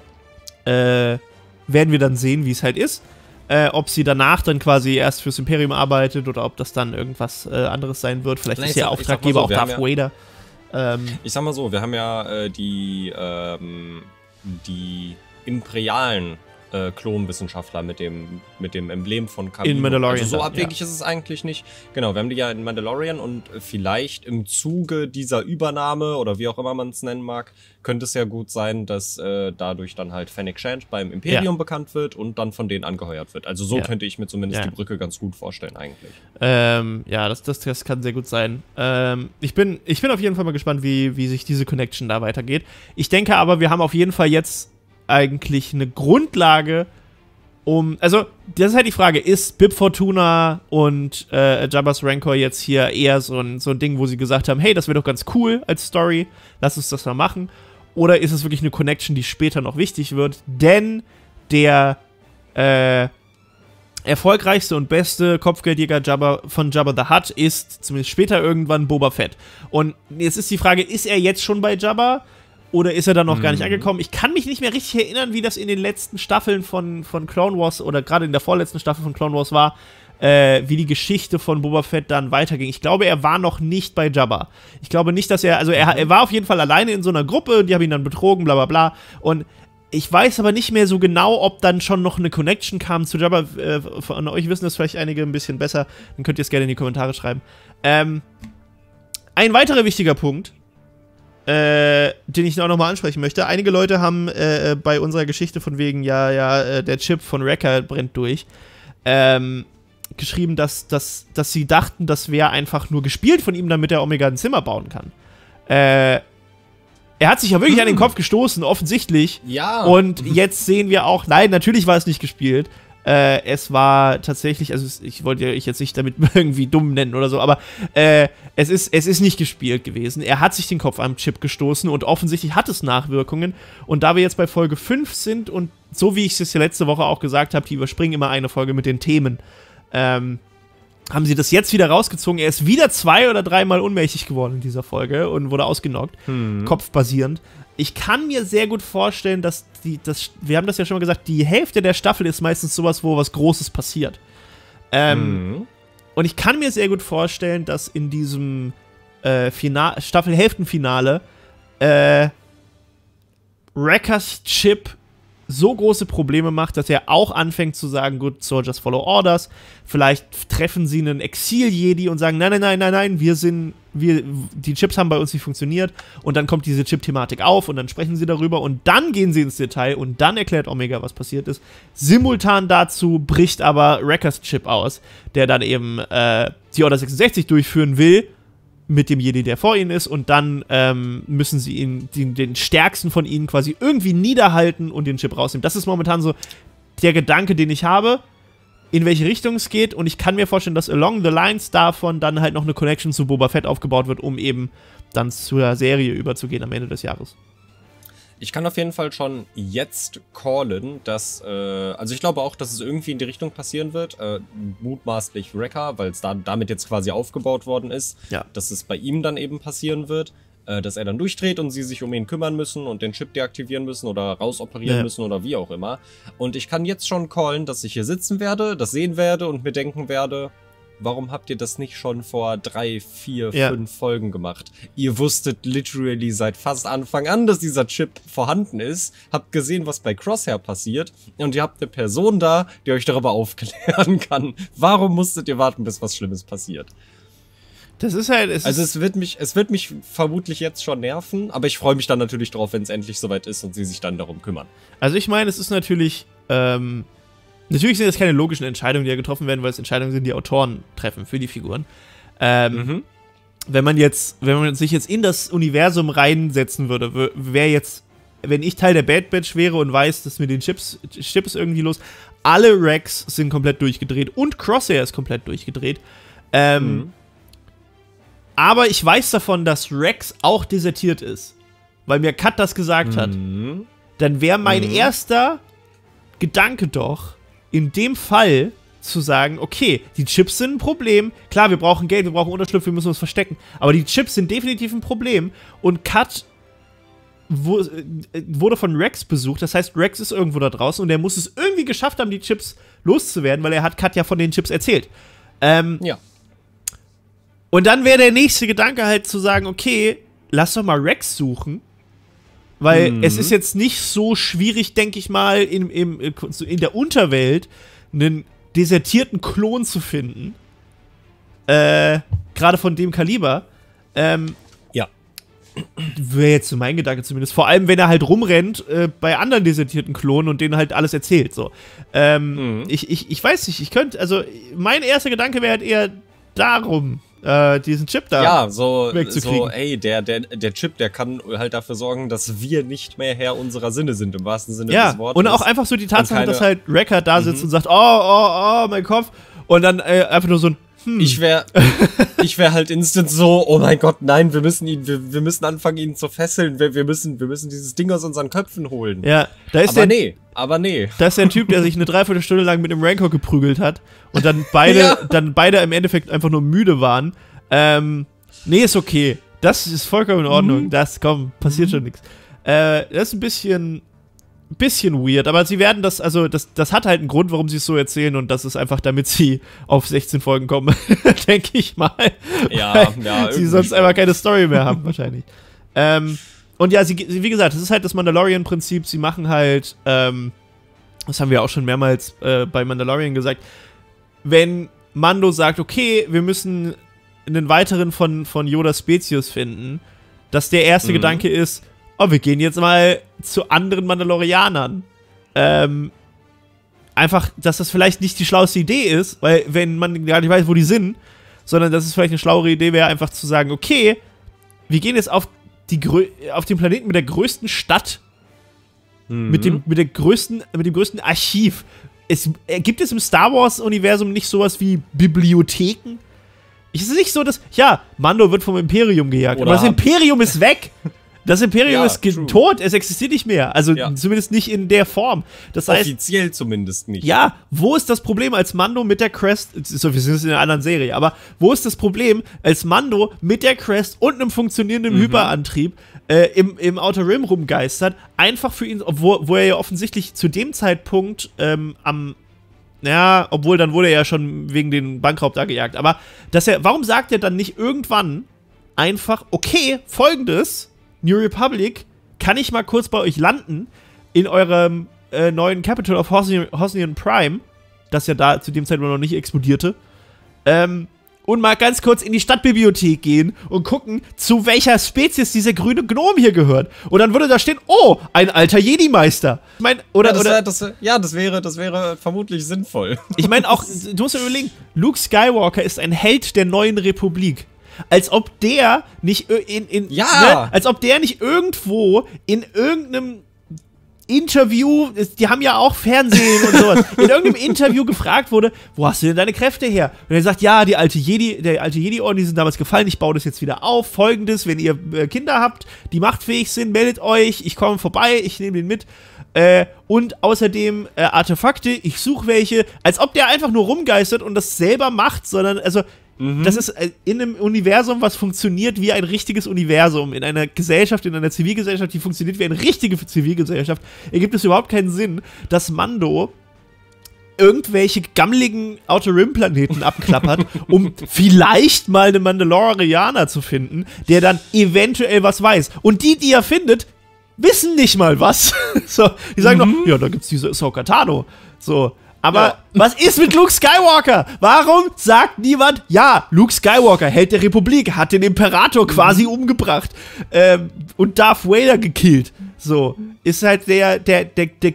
äh, werden wir dann sehen, wie es halt ist. Äh, ob sie danach dann quasi erst fürs Imperium arbeitet oder ob das dann irgendwas äh, anderes sein wird. Vielleicht Nein, ist ihr Auftraggeber so, auch Darth Vader. Ähm, ich sag mal so, wir haben ja äh, die, ähm, die imperialen äh, Klonwissenschaftler mit dem, mit dem Emblem von Kamino. In Mandalorian. Also so abwegig ja. ist es eigentlich nicht. Genau, wir haben die ja in Mandalorian und vielleicht im Zuge dieser Übernahme oder wie auch immer man es nennen mag, könnte es ja gut sein, dass äh, dadurch dann halt Fennec Shand beim Imperium ja. bekannt wird und dann von denen angeheuert wird. Also so ja. könnte ich mir zumindest ja. die Brücke ganz gut vorstellen eigentlich. Ähm, ja, das, das, das kann sehr gut sein. Ähm, ich bin, ich bin auf jeden Fall mal gespannt, wie, wie sich diese Connection da weitergeht. Ich denke aber, wir haben auf jeden Fall jetzt eigentlich eine Grundlage, um, also, das ist halt die Frage, ist Bib Fortuna und äh, Jabba's Rancor jetzt hier eher so ein, so ein Ding, wo sie gesagt haben, hey, das wäre doch ganz cool als Story, lass uns das mal machen, oder ist es wirklich eine Connection, die später noch wichtig wird, denn der äh, erfolgreichste und beste Kopfgeldjäger Jabba von Jabba the Hutt ist zumindest später irgendwann Boba Fett. Und jetzt ist die Frage, ist er jetzt schon bei Jabba? Oder ist er da noch mhm. gar nicht angekommen? Ich kann mich nicht mehr richtig erinnern, wie das in den letzten Staffeln von, von Clone Wars oder gerade in der vorletzten Staffel von Clone Wars war, äh, wie die Geschichte von Boba Fett dann weiterging. Ich glaube, er war noch nicht bei Jabba. Ich glaube nicht, dass er, also er, er war auf jeden Fall alleine in so einer Gruppe, die haben ihn dann betrogen, bla bla bla. Und ich weiß aber nicht mehr so genau, ob dann schon noch eine Connection kam zu Jabba. Äh, von euch wissen das vielleicht einige ein bisschen besser. Dann könnt ihr es gerne in die Kommentare schreiben. Ähm, ein weiterer wichtiger Punkt, Äh, den ich auch nochmal ansprechen möchte. Einige Leute haben äh, bei unserer Geschichte von wegen, ja, ja, äh, der Chip von Wrecker brennt durch, ähm, geschrieben, dass, dass, dass sie dachten, das wäre einfach nur gespielt von ihm, damit er Omega ein Zimmer bauen kann. Äh, er hat sich ja wirklich hm. an den Kopf gestoßen, offensichtlich. Ja. Und jetzt sehen wir auch, nein, natürlich war es nicht gespielt. Äh, es war tatsächlich, also ich wollte euch jetzt nicht damit irgendwie dumm nennen oder so, aber äh, es ist, es ist nicht gespielt gewesen. Er hat sich den Kopf am Chip gestoßen und offensichtlich hat es Nachwirkungen. Und da wir jetzt bei Folge fünf sind und so wie ich es ja letzte Woche auch gesagt habe, die überspringen immer eine Folge mit den Themen, ähm, haben sie das jetzt wieder rausgezogen. Er ist wieder zwei- oder dreimal ohnmächtig geworden in dieser Folge und wurde ausgenockt, hm. kopfbasierend. Ich kann mir sehr gut vorstellen, dass die, das, wir haben das ja schon mal gesagt, die Hälfte der Staffel ist meistens sowas, wo was Großes passiert. Ähm, hm. Und ich kann mir sehr gut vorstellen, dass in diesem äh, Final- Staffel-Hälftenfinale äh, Wreckers Chip so große Probleme macht, dass er auch anfängt zu sagen, good soldiers follow orders. Vielleicht treffen sie einen Exil-Jedi und sagen, nein, nein, nein, nein, nein, wir sind, wir, die Chips haben bei uns nicht funktioniert. Und dann kommt diese Chip-Thematik auf und dann sprechen sie darüber und dann gehen sie ins Detail und dann erklärt Omega, was passiert ist. Simultan dazu bricht aber Wreckers Chip aus, der dann eben äh, die Order sechsundsechzig durchführen will, mit dem Jedi, der vor ihnen ist, und dann ähm, müssen sie ihn, den, den stärksten von ihnen quasi irgendwie niederhalten und den Chip rausnehmen. Das ist momentan so der Gedanke, den ich habe, in welche Richtung es geht, und ich kann mir vorstellen, dass along the lines davon dann halt noch eine Connection zu Boba Fett aufgebaut wird, um eben dann zur Serie überzugehen am Ende des Jahres. Ich kann auf jeden Fall schon jetzt callen, dass, äh, also ich glaube auch, dass es irgendwie in die Richtung passieren wird, äh, mutmaßlich Wrecker, weil es da, damit jetzt quasi aufgebaut worden ist, ja. dass es bei ihm dann eben passieren wird, äh, dass er dann durchdreht und sie sich um ihn kümmern müssen und den Chip deaktivieren müssen oder rausoperieren ja. müssen oder wie auch immer. Und ich kann jetzt schon callen, dass ich hier sitzen werde, das sehen werde und mir denken werde, warum habt ihr das nicht schon vor drei, vier, ja. fünf Folgen gemacht? Ihr wusstet literally seit fast Anfang an, dass dieser Chip vorhanden ist, habt gesehen, was bei Crosshair passiert, und ihr habt eine Person da, die euch darüber aufklären kann. Warum musstet ihr warten, bis was Schlimmes passiert? Das ist halt... Es also es wird mich, es wird mich vermutlich jetzt schon nerven, aber ich freue mich dann natürlich drauf, wenn es endlich soweit ist und sie sich dann darum kümmern. Also ich meine, es ist natürlich... Ähm Natürlich sind das keine logischen Entscheidungen, die ja getroffen werden, weil es Entscheidungen sind, die Autoren treffen für die Figuren. Ähm, mhm. Wenn man jetzt, wenn man sich jetzt in das Universum reinsetzen würde, wäre jetzt, wenn ich Teil der Bad Batch wäre und weiß, dass mit den Chips, Chips irgendwie los, alle Rex sind komplett durchgedreht und Crosshair ist komplett durchgedreht. Ähm, mhm. Aber ich weiß davon, dass Rex auch desertiert ist, weil mir Kat das gesagt mhm. hat. Dann wäre mein mhm. erster Gedanke doch, in dem Fall zu sagen, okay, die Chips sind ein Problem, klar, wir brauchen Geld, wir brauchen Unterschlupf, wir müssen uns verstecken, aber die Chips sind definitiv ein Problem, und Kat wo, äh, wurde von Rex besucht, das heißt, Rex ist irgendwo da draußen und er muss es irgendwie geschafft haben, die Chips loszuwerden, weil er hat Kat ja von den Chips erzählt. Ähm, ja. Und dann wäre der nächste Gedanke halt zu sagen, okay, lass doch mal Rex suchen, weil mhm. es ist jetzt nicht so schwierig, denke ich mal, in, in, in der Unterwelt einen desertierten Klon zu finden. Äh, gerade von dem Kaliber. Ähm, ja. Wäre jetzt so mein Gedanke zumindest. Vor allem, wenn er halt rumrennt äh, bei anderen desertierten Klonen und denen halt alles erzählt. So. Ähm, mhm. ich, ich, ich weiß nicht, ich könnte, also mein erster Gedanke wäre halt eher darum, Äh, diesen Chip da ja, so, wegzukriegen. so, ey, der, der, der Chip, der kann halt dafür sorgen, dass wir nicht mehr Herr unserer Sinne sind, im wahrsten Sinne ja, des Wortes. Und auch einfach so die Tatsache, keine, dass halt Wrecker da sitzt mhm. und sagt, oh, oh, oh, mein Kopf. Und dann äh, einfach nur so ein hm. Ich wäre ich wär halt instant so, oh mein Gott, nein, wir müssen ihn, wir, wir müssen anfangen, ihn zu fesseln. Wir, wir, müssen, wir müssen dieses Ding aus unseren Köpfen holen. Ja, da ist aber der, nee, aber nee. Da ist der Typ, der sich eine Dreiviertelstunde lang mit dem Rancor geprügelt hat und dann beide, ja. dann beide im Endeffekt einfach nur müde waren. Ähm, nee, ist okay. Das ist vollkommen in Ordnung. Mhm. Das, komm, passiert mhm. schon nichts. Äh, das ist ein bisschen, bisschen weird, aber sie werden das, also das, das hat halt einen Grund, warum sie es so erzählen, und das ist einfach, damit sie auf sechzehn Folgen kommen, denke ich mal. Ja, ja. Sie sonst einfach keine Story mehr haben, wahrscheinlich. ähm, und ja, sie, wie gesagt, das ist halt das Mandalorian-Prinzip. Sie machen halt, ähm, das haben wir auch schon mehrmals äh, bei Mandalorian gesagt, wenn Mando sagt, okay, wir müssen einen weiteren von, von Yodas Spezies finden, dass der erste mhm. Gedanke ist, oh, wir gehen jetzt mal zu anderen Mandalorianern. Ähm, einfach, dass das vielleicht nicht die schlauste Idee ist, weil wenn man gar nicht weiß, wo die sind, sondern dass es vielleicht eine schlauere Idee wäre, einfach zu sagen, okay, wir gehen jetzt auf, die, auf den Planeten mit der größten Stadt, mhm. mit, dem, mit, der größten, mit dem größten Archiv. Es, äh, gibt es im Star Wars-Universum nicht sowas wie Bibliotheken? Es ist nicht so, dass, ja, Mando wird vom Imperium gejagt, Oder aber das Imperium ist weg. Das Imperium Ja, ist true. tot, es existiert nicht mehr. Also Ja. zumindest nicht in der Form. Das heißt, Offiziell zumindest nicht. ja, wo ist das Problem als Mando mit der Crest, so, wir sind jetzt in einer anderen Serie, aber wo ist das Problem als Mando mit der Crest und einem funktionierenden Mhm. Hyperantrieb äh, im, im Outer Rim rumgeistert, einfach für ihn, wo, wo er ja offensichtlich zu dem Zeitpunkt ähm, am, ja, obwohl dann wurde er ja schon wegen den Bankraub da gejagt, aber dass er, warum sagt er dann nicht irgendwann einfach, okay, folgendes, New Republic, kann ich mal kurz bei euch landen in eurem äh, neuen Capital of Hosnian, Hosnian Prime, das ja da zu dem Zeitpunkt noch nicht explodierte, ähm, und mal ganz kurz in die Stadtbibliothek gehen und gucken, zu welcher Spezies dieser grüne Gnom hier gehört. Und dann würde da stehen, oh, ein alter Jedi-Meister. Ich meine, oder, ja, das, oder, wär, das, ja, das wäre, das wäre vermutlich sinnvoll. ich meine auch, du musst dir überlegen, Luke Skywalker ist ein Held der neuen Republik. Als ob der nicht in, in Ja. ne, als ob der nicht irgendwo in irgendeinem Interview, die haben ja auch Fernsehen und sowas, in irgendeinem Interview gefragt wurde, wo hast du denn deine Kräfte her? Und er sagt, ja, die alte Jedi, der alte Jedi-Orden, die sind damals gefallen, ich baue das jetzt wieder auf. Folgendes, wenn ihr äh, Kinder habt, die machtfähig sind, meldet euch, ich komme vorbei, ich nehme den mit. Äh, und außerdem äh, Artefakte, ich suche welche, als ob der einfach nur rumgeistert und das selber macht, sondern, also, mhm. das ist äh, in einem Universum, was funktioniert wie ein richtiges Universum, in einer Gesellschaft, in einer Zivilgesellschaft, die funktioniert wie eine richtige Zivilgesellschaft, ergibt es überhaupt keinen Sinn, dass Mando irgendwelche gammeligen Outer Rim Planeten abklappert, um vielleicht mal einen Mandalorianer zu finden, der dann eventuell was weiß. Und die, die er findet, wissen nicht mal was. So, die sagen Mhm. noch, ja, da gibt's diese Ahsoka Tano. So, aber Ja. was ist mit Luke Skywalker? Warum sagt niemand, ja, Luke Skywalker, Held der Republik, hat den Imperator quasi umgebracht ähm, und Darth Vader gekillt. So, ist halt der, der, der, der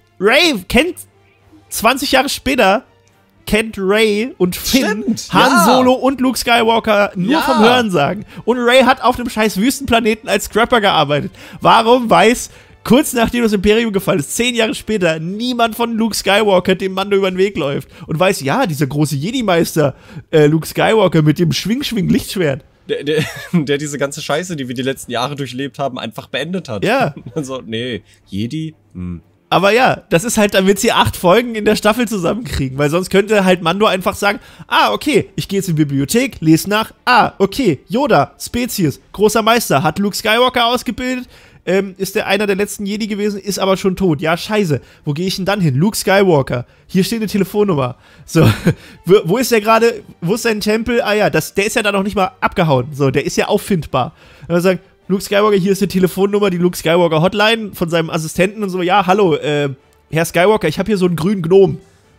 Rey kennt zwanzig Jahre später kennt Rey und Finn, Stimmt, Han ja. Solo und Luke Skywalker nur Ja. vom Hörensagen. Und Rey hat auf dem scheiß Wüstenplaneten als Scrapper gearbeitet. Warum weiß, kurz nachdem das Imperium gefallen ist, zehn Jahre später, niemand von Luke Skywalker dem Mando über den Weg läuft und weiß, ja, dieser große Jedi-Meister äh, Luke Skywalker mit dem Schwing-Schwing-Lichtschwert. Der, der, der diese ganze Scheiße, die wir die letzten Jahre durchlebt haben, einfach beendet hat. Ja. Also, nee, Jedi, hm. Aber ja, das ist halt, damit sie acht Folgen in der Staffel zusammenkriegen, weil sonst könnte halt Mando einfach sagen, ah, okay, ich gehe jetzt in die Bibliothek, lese nach, ah, okay, Yoda, Spezies, großer Meister, hat Luke Skywalker ausgebildet, ähm, ist der einer der letzten Jedi gewesen, ist aber schon tot. Ja, scheiße, wo gehe ich denn dann hin? Luke Skywalker, hier steht eine Telefonnummer. So, wo, wo ist der gerade, wo ist sein Tempel? Ah ja, das, der ist ja da noch nicht mal abgehauen, so, der ist ja auffindbar. Und er sagt, Luke Skywalker, hier ist die Telefonnummer, die Luke Skywalker Hotline von seinem Assistenten und so, ja, hallo, äh, Herr Skywalker, ich habe hier so einen grünen Gnom.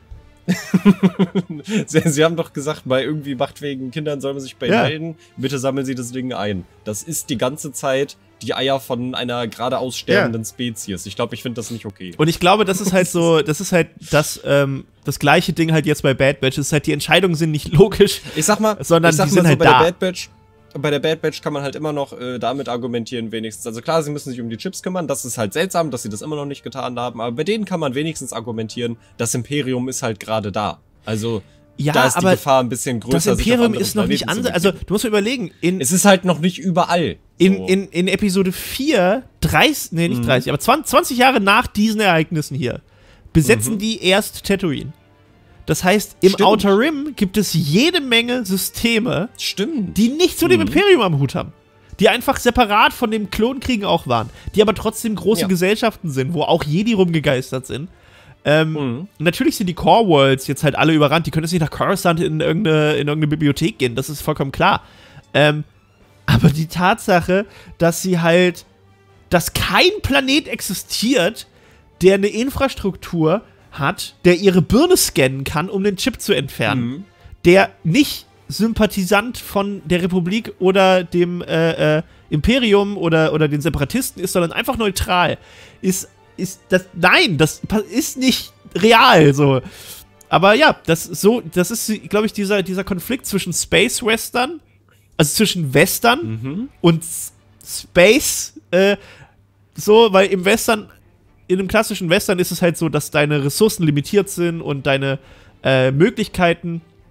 Sie, Sie haben doch gesagt, bei irgendwie machtfähigen Kindern soll man sich bei Ihnen Ja. melden. Bitte sammeln Sie das Ding ein. Das ist die ganze Zeit die Eier von einer gerade aussterbenden Ja. Spezies. Ich glaube, ich finde das nicht okay. Und ich glaube, das ist halt so, das ist halt das, ähm, das gleiche Ding halt jetzt bei Bad Batch, es ist halt, die Entscheidungen sind nicht logisch, Ich sag mal, sondern ich sag die mal sind so, halt bei da. der Bad Batch, bei der Bad Batch kann man halt immer noch äh, damit argumentieren, wenigstens. Also klar, sie müssen sich um die Chips kümmern. Das ist halt seltsam, dass sie das immer noch nicht getan haben. Aber bei denen kann man wenigstens argumentieren, das Imperium ist halt gerade da. Also Ja, da ist die aber Gefahr ein bisschen größer. das sich auf Imperium andere ist noch nicht Planeten zu anders, also begeben. du musst mal überlegen, in, Es ist halt noch nicht überall. in, so. in, in Episode vier, dreißig, nee, nicht Mhm. dreißig, aber zwanzig, zwanzig Jahre nach diesen Ereignissen hier, besetzen Mhm. die erst Tatooine. Das heißt, im Stimmt. Outer Rim gibt es jede Menge Systeme, Stimmt. die nichts zu dem Mhm. Imperium am Hut haben. Die einfach separat von dem Klonkriegen auch waren. Die aber trotzdem große Ja. Gesellschaften sind, wo auch Jedi rumgegeistert sind. Ähm, Mhm. Natürlich sind die Core Worlds jetzt halt alle überrannt. Die können jetzt nicht nach Coruscant in irgendeine, in irgendeine Bibliothek gehen. Das ist vollkommen klar. Ähm, aber die Tatsache, dass sie halt, dass kein Planet existiert, der eine Infrastruktur hat, der ihre Birne scannen kann, um den Chip zu entfernen. Mhm. Der nicht Sympathisant von der Republik oder dem äh, äh, Imperium oder, oder den Separatisten ist, sondern einfach neutral. Ist, ist das, nein, das pa- ist nicht real, so. Aber ja, das, so, das ist, glaube ich, dieser, dieser Konflikt zwischen Space Western, also zwischen Western Mhm. und S- Space, äh, so, weil im Western, in einem klassischen Western ist es halt so, dass deine Ressourcen limitiert sind und deine äh, Möglichkeiten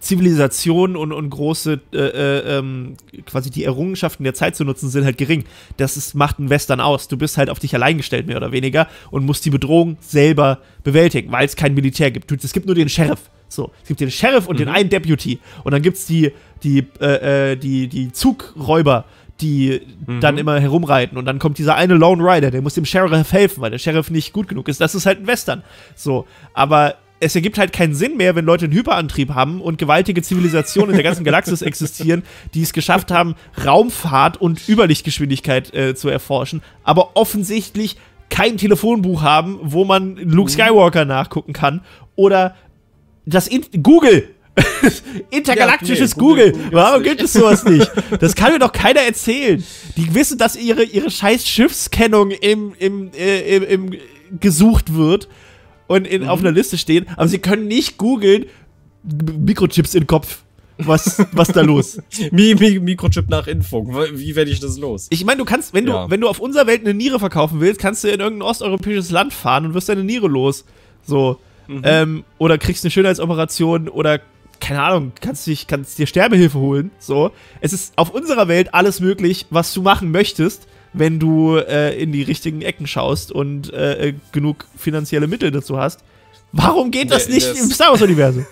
Zivilisation und, und große, äh, äh, ähm, quasi die Errungenschaften der Zeit zu nutzen, sind halt gering. Das ist, macht einen Western aus. Du bist halt auf dich allein gestellt, mehr oder weniger, und musst die Bedrohung selber bewältigen, weil es kein Militär gibt. Es gibt nur den Sheriff. So, es gibt den Sheriff und mhm. den einen Deputy. Und dann gibt's die, die, äh, äh, die, die Zugräuber, die mhm. dann immer herumreiten. Und dann kommt dieser eine Lone Rider, der muss dem Sheriff helfen, weil der Sheriff nicht gut genug ist. Das ist halt ein Western. So, aber es ergibt halt keinen Sinn mehr, wenn Leute einen Hyperantrieb haben und gewaltige Zivilisationen in der ganzen Galaxis existieren, die es geschafft haben, Raumfahrt und Überlichtgeschwindigkeit äh, zu erforschen, aber offensichtlich kein Telefonbuch haben, wo man Luke Skywalker nachgucken kann. Oder das In- Google! Intergalaktisches ja, nee, Google. Google. Warum gibt es sowas nicht? Das kann mir doch keiner erzählen. Die wissen, dass ihre, ihre scheiß Schiffskennung im, im, äh, im, im gesucht wird und in, mhm. auf einer Liste stehen, aber sie können nicht googeln, Mikrochips in den Kopf. Was, was da los? Mi- Mi- Mikrochip nach Impfung. Wie werde ich das los? Ich meine, du kannst, wenn ja. du, wenn du auf unserer Welt eine Niere verkaufen willst, kannst du in irgendein osteuropäisches Land fahren und wirst deine Niere los. So. Mhm. Ähm, oder kriegst eine Schönheitsoperation oder, keine Ahnung, kannst, dich, kannst dir Sterbehilfe holen. So. Es ist auf unserer Welt alles möglich, was du machen möchtest, wenn du äh, in die richtigen Ecken schaust und äh, genug finanzielle Mittel dazu hast. Warum geht das nicht das im Star Wars-Universum?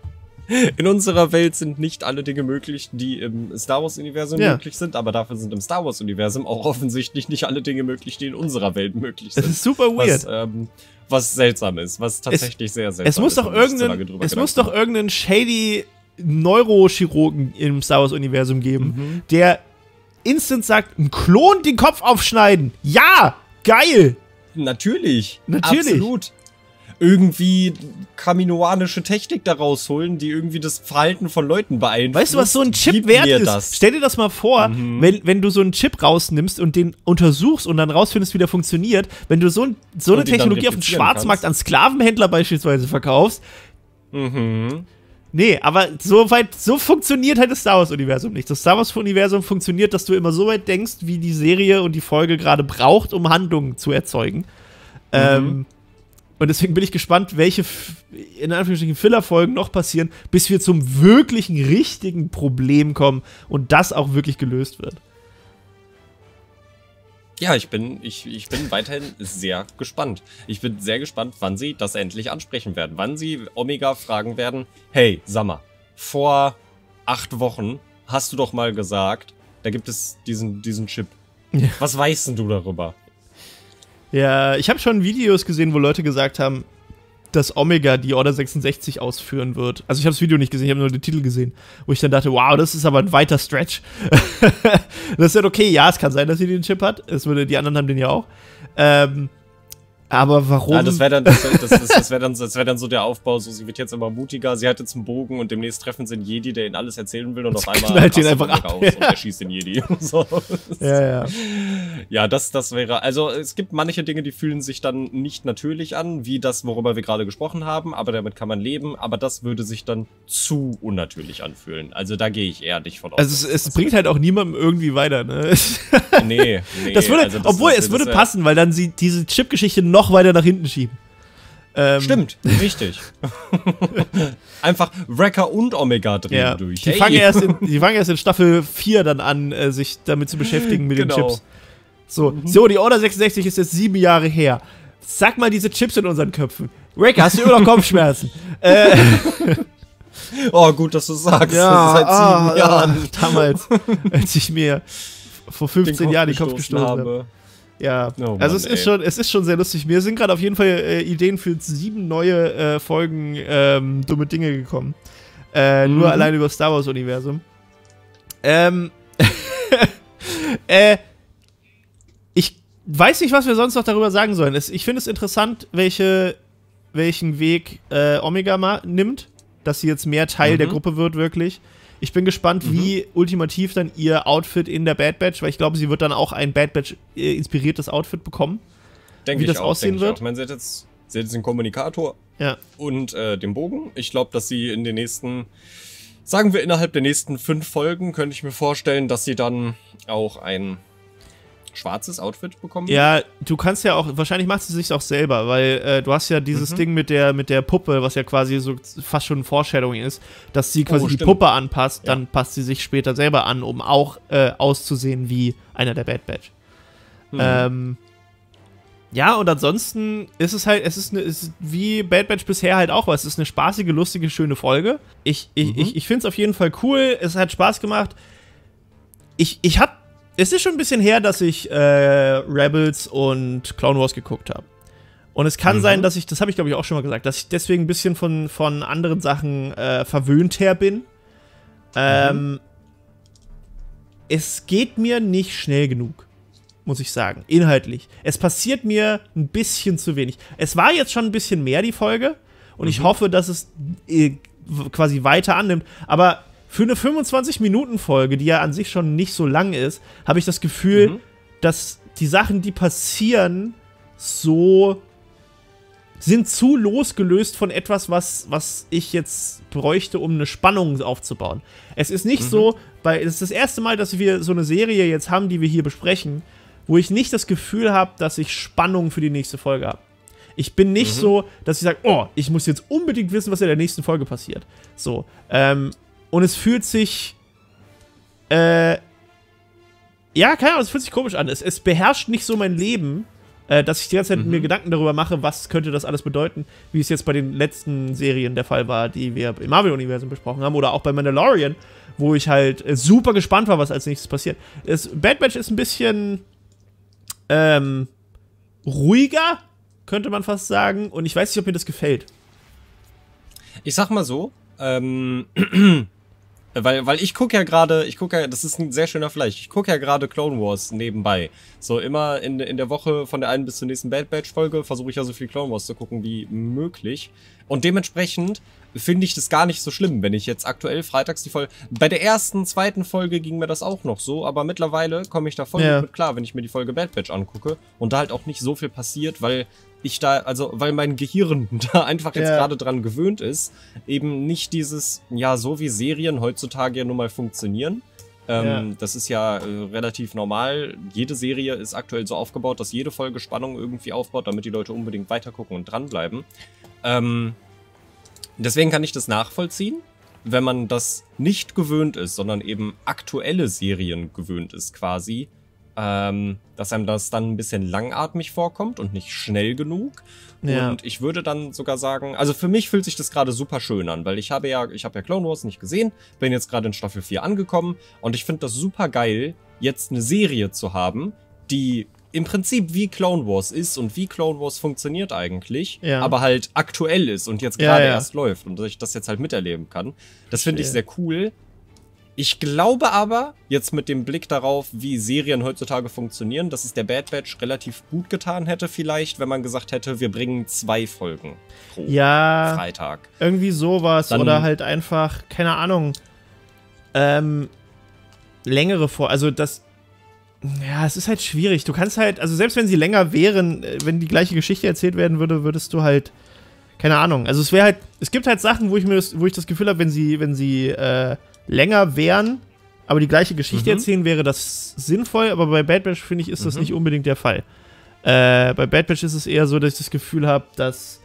In unserer Welt sind nicht alle Dinge möglich, die im Star Wars-Universum ja. möglich sind, aber dafür sind im Star Wars-Universum auch offensichtlich nicht alle Dinge möglich, die in unserer Welt möglich sind. Das ist super weird. Was, ähm, was seltsam ist, was tatsächlich es, sehr seltsam es muss ist. Doch irgendein, so es muss doch irgendeinen shady Neurochirurgen im Star Wars-Universum geben, mhm. der instant sagt, ein Klon den Kopf aufschneiden. Ja, geil. Natürlich. Natürlich. Absolut. Irgendwie kaminoanische Technik da rausholen, die irgendwie das Verhalten von Leuten beeinflusst. Weißt du, was so ein Chip wert ist? Das. Stell dir das mal vor, mhm. wenn, wenn du so einen Chip rausnimmst und den untersuchst und dann rausfindest, wie der funktioniert, wenn du so, ein, so eine Technologie auf dem Schwarzmarkt kannst. An Sklavenhändler beispielsweise verkaufst. Mhm. Nee, aber so weit, so funktioniert halt das Star Wars-Universum nicht. Das Star Wars-Universum funktioniert, dass du immer so weit denkst, wie die Serie und die Folge gerade braucht, um Handlungen zu erzeugen. Mhm. Ähm, und deswegen bin ich gespannt, welche, in Anführungsstrichen, Filler-Folgen noch passieren, bis wir zum wirklichen, richtigen Problem kommen und das auch wirklich gelöst wird. Ja, ich bin, ich, ich bin weiterhin sehr gespannt. Ich bin sehr gespannt, wann sie das endlich ansprechen werden. Wann sie Omega fragen werden, hey, sag mal, vor acht Wochen hast du doch mal gesagt, da gibt es diesen, diesen Chip. Ja. Was weißt denn du darüber? Ja, ich habe schon Videos gesehen, wo Leute gesagt haben, dass Omega die Order sechsundsechzig ausführen wird. Also ich habe das Video nicht gesehen, ich habe nur den Titel gesehen, wo ich dann dachte, wow, das ist aber ein weiter Stretch. Das ist halt okay, ja, es kann sein, dass sie den Chip hat. Es würde, die anderen haben den ja auch. Ähm, aber warum? Ja, das wäre dann, das, das, das, das wär dann, das wär dann so der Aufbau, so sie wird jetzt immer mutiger, sie hat jetzt einen Bogen und demnächst treffen sie einen Jedi, der ihnen alles erzählen will und auf einmal knallt ihn einfach ab. Aus und er schießt den Jedi. So. Ja, ja. Ja, das, das wäre, also es gibt manche Dinge, die fühlen sich dann nicht natürlich an, wie das, worüber wir gerade gesprochen haben, aber damit kann man leben, aber das würde sich dann zu unnatürlich anfühlen. Also da gehe ich eher nicht von aus. Also es, es bringt halt auch niemandem irgendwie weiter, ne? Nee, nee. Das würde, also das, obwohl, das, es würde das, passen, weil dann sie diese Chip-Geschichte noch weiter nach hinten schieben. Ähm, Stimmt, richtig. Einfach Wrecker und Omega drehen ja. durch. Die, hey. fangen erst in, die fangen erst in Staffel vier dann an, äh, sich damit zu beschäftigen mit genau. den Chips. So, mhm. so, die Order sechsundsechzig ist jetzt sieben Jahre her. Sag mal diese Chips in unseren Köpfen. Wrecker, hast du immer noch Kopfschmerzen? äh, oh, gut, dass du sagst. Ja, seit sieben ah, Jahren. Ja, damals, als ich mir vor fünfzehn Jahren den Kopf gestoßen habe. habe. Ja, oh Mann, also es ist, schon, es ist schon sehr lustig. Mir sind gerade auf jeden Fall äh, Ideen für sieben neue äh, Folgen ähm, dumme Dinge gekommen. Äh, mhm. Nur allein über das Star Wars-Universum. Ähm, äh, ich weiß nicht, was wir sonst noch darüber sagen sollen. Es, ich finde es interessant, welche, welchen Weg äh, Omega ma- nimmt, dass sie jetzt mehr Teil mhm. der Gruppe wird, wirklich. Ich bin gespannt, mhm. wie ultimativ dann ihr Outfit in der Bad Batch, weil ich glaube, sie wird dann auch ein Bad Batch-inspiriertes Outfit bekommen. Denke wie das ich auch, aussehen wird. Ich, ich meine, sie hat jetzt, sie hat jetzt den Kommunikator ja. und äh, den Bogen. Ich glaube, dass sie in den nächsten, sagen wir innerhalb der nächsten fünf Folgen, könnte ich mir vorstellen, dass sie dann auch ein schwarzes Outfit bekommen? Ja, du kannst ja auch, wahrscheinlich macht sie sich auch selber, weil äh, du hast ja dieses mhm. Ding mit der, mit der Puppe, was ja quasi so fast schon ein Foreshadowing ist, dass sie quasi oh, die Puppe anpasst, ja. dann passt sie sich später selber an, um auch äh, auszusehen wie einer der Bad Batch. Mhm. Ähm, ja, und ansonsten ist es halt, es ist, eine, es ist wie Bad Batch bisher halt auch, es ist eine spaßige, lustige, schöne Folge. Ich, ich, mhm. ich, ich finde es auf jeden Fall cool, es hat Spaß gemacht. Ich, ich hab, es ist schon ein bisschen her, dass ich äh, Rebels und Clone Wars geguckt habe. Und es kann mhm. sein, dass ich, das habe ich glaube ich auch schon mal gesagt, dass ich deswegen ein bisschen von, von anderen Sachen äh, verwöhnt her bin. Ähm, mhm. Es geht mir nicht schnell genug, muss ich sagen, inhaltlich. Es passiert mir ein bisschen zu wenig. Es war jetzt schon ein bisschen mehr, die Folge. Und mhm. ich hoffe, dass es äh, quasi weiter annimmt. Aber für eine fünfundzwanzig-Minuten-Folge, die ja an sich schon nicht so lang ist, habe ich das Gefühl, mhm. dass die Sachen, die passieren, so sind zu losgelöst von etwas, was, was ich jetzt bräuchte, um eine Spannung aufzubauen. Es ist nicht mhm. so, weil es ist das erste Mal, dass wir so eine Serie jetzt haben, die wir hier besprechen, wo ich nicht das Gefühl habe, dass ich Spannung für die nächste Folge habe. Ich bin nicht mhm. so, dass ich sage, oh, ich muss jetzt unbedingt wissen, was in der nächsten Folge passiert. So, ähm, und es fühlt sich, äh, ja, keine Ahnung, es fühlt sich komisch an. Es, es beherrscht nicht so mein Leben, äh, dass ich die ganze Zeit mhm. mir Gedanken darüber mache, was könnte das alles bedeuten, wie es jetzt bei den letzten Serien der Fall war, die wir im Marvel-Universum besprochen haben, oder auch bei Mandalorian, wo ich halt äh, super gespannt war, was als nächstes passiert. Es, Bad Batch ist ein bisschen, ähm, ruhiger, könnte man fast sagen, und ich weiß nicht, ob mir das gefällt. Ich sag mal so, ähm, Weil, weil ich gucke ja gerade, ich gucke ja, das ist ein sehr schöner Vergleich, ich gucke ja gerade Clone Wars nebenbei. So immer in, in der Woche von der einen bis zur nächsten Bad Batch Folge versuche ich ja so viel Clone Wars zu gucken wie möglich. Und dementsprechend finde ich das gar nicht so schlimm, wenn ich jetzt aktuell freitags die Folge, bei der ersten, zweiten Folge ging mir das auch noch so, aber mittlerweile komme ich da voll ja. mit klar, wenn ich mir die Folge Bad Batch angucke und da halt auch nicht so viel passiert, weil ich da, also, weil mein Gehirn da einfach jetzt ja. gerade dran gewöhnt ist, eben nicht dieses, ja, so wie Serien heutzutage ja nun mal funktionieren. Ähm, ja. Das ist ja äh, relativ normal. Jede Serie ist aktuell so aufgebaut, dass jede Folge Spannung irgendwie aufbaut, damit die Leute unbedingt weitergucken und dranbleiben. Ähm, deswegen kann ich das nachvollziehen, wenn man das nicht gewöhnt ist, sondern eben aktuelle Serien gewöhnt ist quasi, Ähm, dass einem das dann ein bisschen langatmig vorkommt und nicht schnell genug. Ja. Und ich würde dann sogar sagen, also für mich fühlt sich das gerade super schön an, weil ich habe ja, ich habe ja Clone Wars nicht gesehen, bin jetzt gerade in Staffel vier angekommen und ich finde das super geil, jetzt eine Serie zu haben, die im Prinzip wie Clone Wars ist und wie Clone Wars funktioniert eigentlich, ja. aber halt aktuell ist und jetzt gerade ja, ja. erst läuft und dass ich das jetzt halt miterleben kann. Das finde ich sehr cool. Ich glaube aber, jetzt mit dem Blick darauf, wie Serien heutzutage funktionieren, dass es der Bad Batch relativ gut getan hätte vielleicht, wenn man gesagt hätte, wir bringen zwei Folgen pro ja, Freitag. Irgendwie sowas Dann, oder halt einfach, keine Ahnung, ähm, längere vor, also das, ja, es ist halt schwierig. Du kannst halt, also selbst wenn sie länger wären, wenn die gleiche Geschichte erzählt werden würde, würdest du halt, keine Ahnung, also es wäre halt, es gibt halt Sachen, wo ich mir das, wo ich das Gefühl habe, wenn sie, wenn sie, äh, länger wären, aber die gleiche Geschichte mhm. erzählen, wäre das sinnvoll, aber bei Bad Batch, finde ich, ist das mhm. nicht unbedingt der Fall. Äh, bei Bad Batch ist es eher so, dass ich das Gefühl habe, dass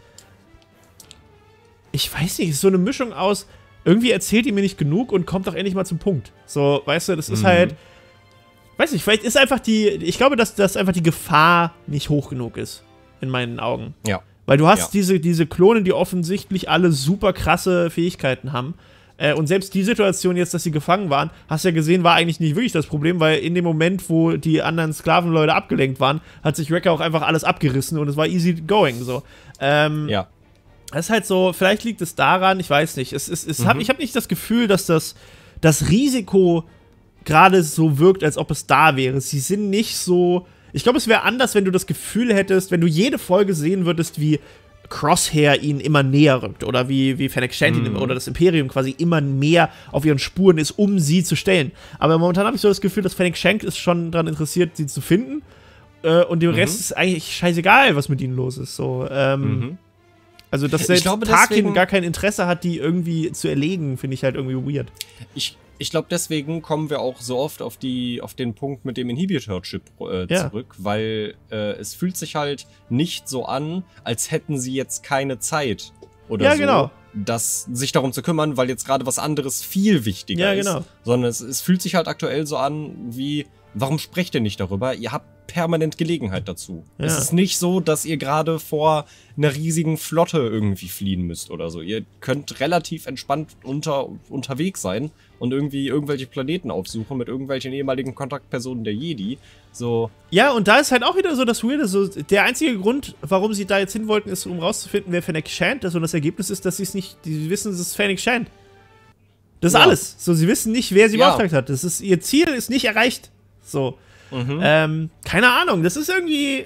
ich weiß nicht, es ist so eine Mischung aus, irgendwie erzählt ihr mir nicht genug und kommt doch endlich mal zum Punkt. So, weißt du, das ist mhm. halt, weiß nicht, vielleicht ist einfach die, ich glaube, dass, dass einfach die Gefahr nicht hoch genug ist, in meinen Augen. Ja. Weil du hast ja. diese, diese Klone, die offensichtlich alle super krasse Fähigkeiten haben. Und selbst die Situation jetzt, dass sie gefangen waren, hast du ja gesehen, war eigentlich nicht wirklich das Problem, weil in dem Moment, wo die anderen Sklavenleute abgelenkt waren, hat sich Wrecker auch einfach alles abgerissen und es war easy going, so. Ähm, ja. Das ist halt so, vielleicht liegt es daran, ich weiß nicht. Es, es, es mhm. hab, ich habe nicht das Gefühl, dass das, das Risiko gerade so wirkt, als ob es da wäre. Sie sind nicht so, ich glaube, es wäre anders, wenn du das Gefühl hättest, wenn du jede Folge sehen würdest, wie Crosshair ihnen immer näher rückt oder wie, wie Fennec Shand mhm. oder das Imperium quasi immer mehr auf ihren Spuren ist, um sie zu stellen. Aber momentan habe ich so das Gefühl, dass Fennec Shand ist schon daran interessiert, sie zu finden äh, und dem mhm. Rest ist eigentlich scheißegal, was mit ihnen los ist. So, ähm, mhm. Also, dass selbst glaube, Tarkin gar kein Interesse hat, die irgendwie zu erlegen, finde ich halt irgendwie weird. Ich Ich glaube, deswegen kommen wir auch so oft auf, die, auf den Punkt mit dem Inhibitor-Chip äh, Ja. zurück, weil äh, es fühlt sich halt nicht so an, als hätten sie jetzt keine Zeit oder Ja, so, genau. das, sich darum zu kümmern, weil jetzt gerade was anderes viel wichtiger Ja, ist. genau. Sondern es, es fühlt sich halt aktuell so an wie, warum sprecht ihr nicht darüber? Ihr habt permanent Gelegenheit dazu. Ja. Es ist nicht so, dass ihr gerade vor einer riesigen Flotte irgendwie fliehen müsst oder so. Ihr könnt relativ entspannt unter, unterwegs sein und irgendwie irgendwelche Planeten aufsuchen mit irgendwelchen ehemaligen Kontaktpersonen der Jedi. So. Ja, und da ist halt auch wieder so das Weirde, so der einzige Grund, warum sie da jetzt hin wollten, ist, um rauszufinden, wer Fennec Shand ist, und das Ergebnis ist, dass sie es nicht, die wissen, es ist Fennec Shand. Das ist Ja. alles. So, sie wissen nicht, wer sie Ja. beauftragt hat. Das ist, ihr Ziel ist nicht erreicht. So. Mhm. Ähm, keine Ahnung, das ist irgendwie.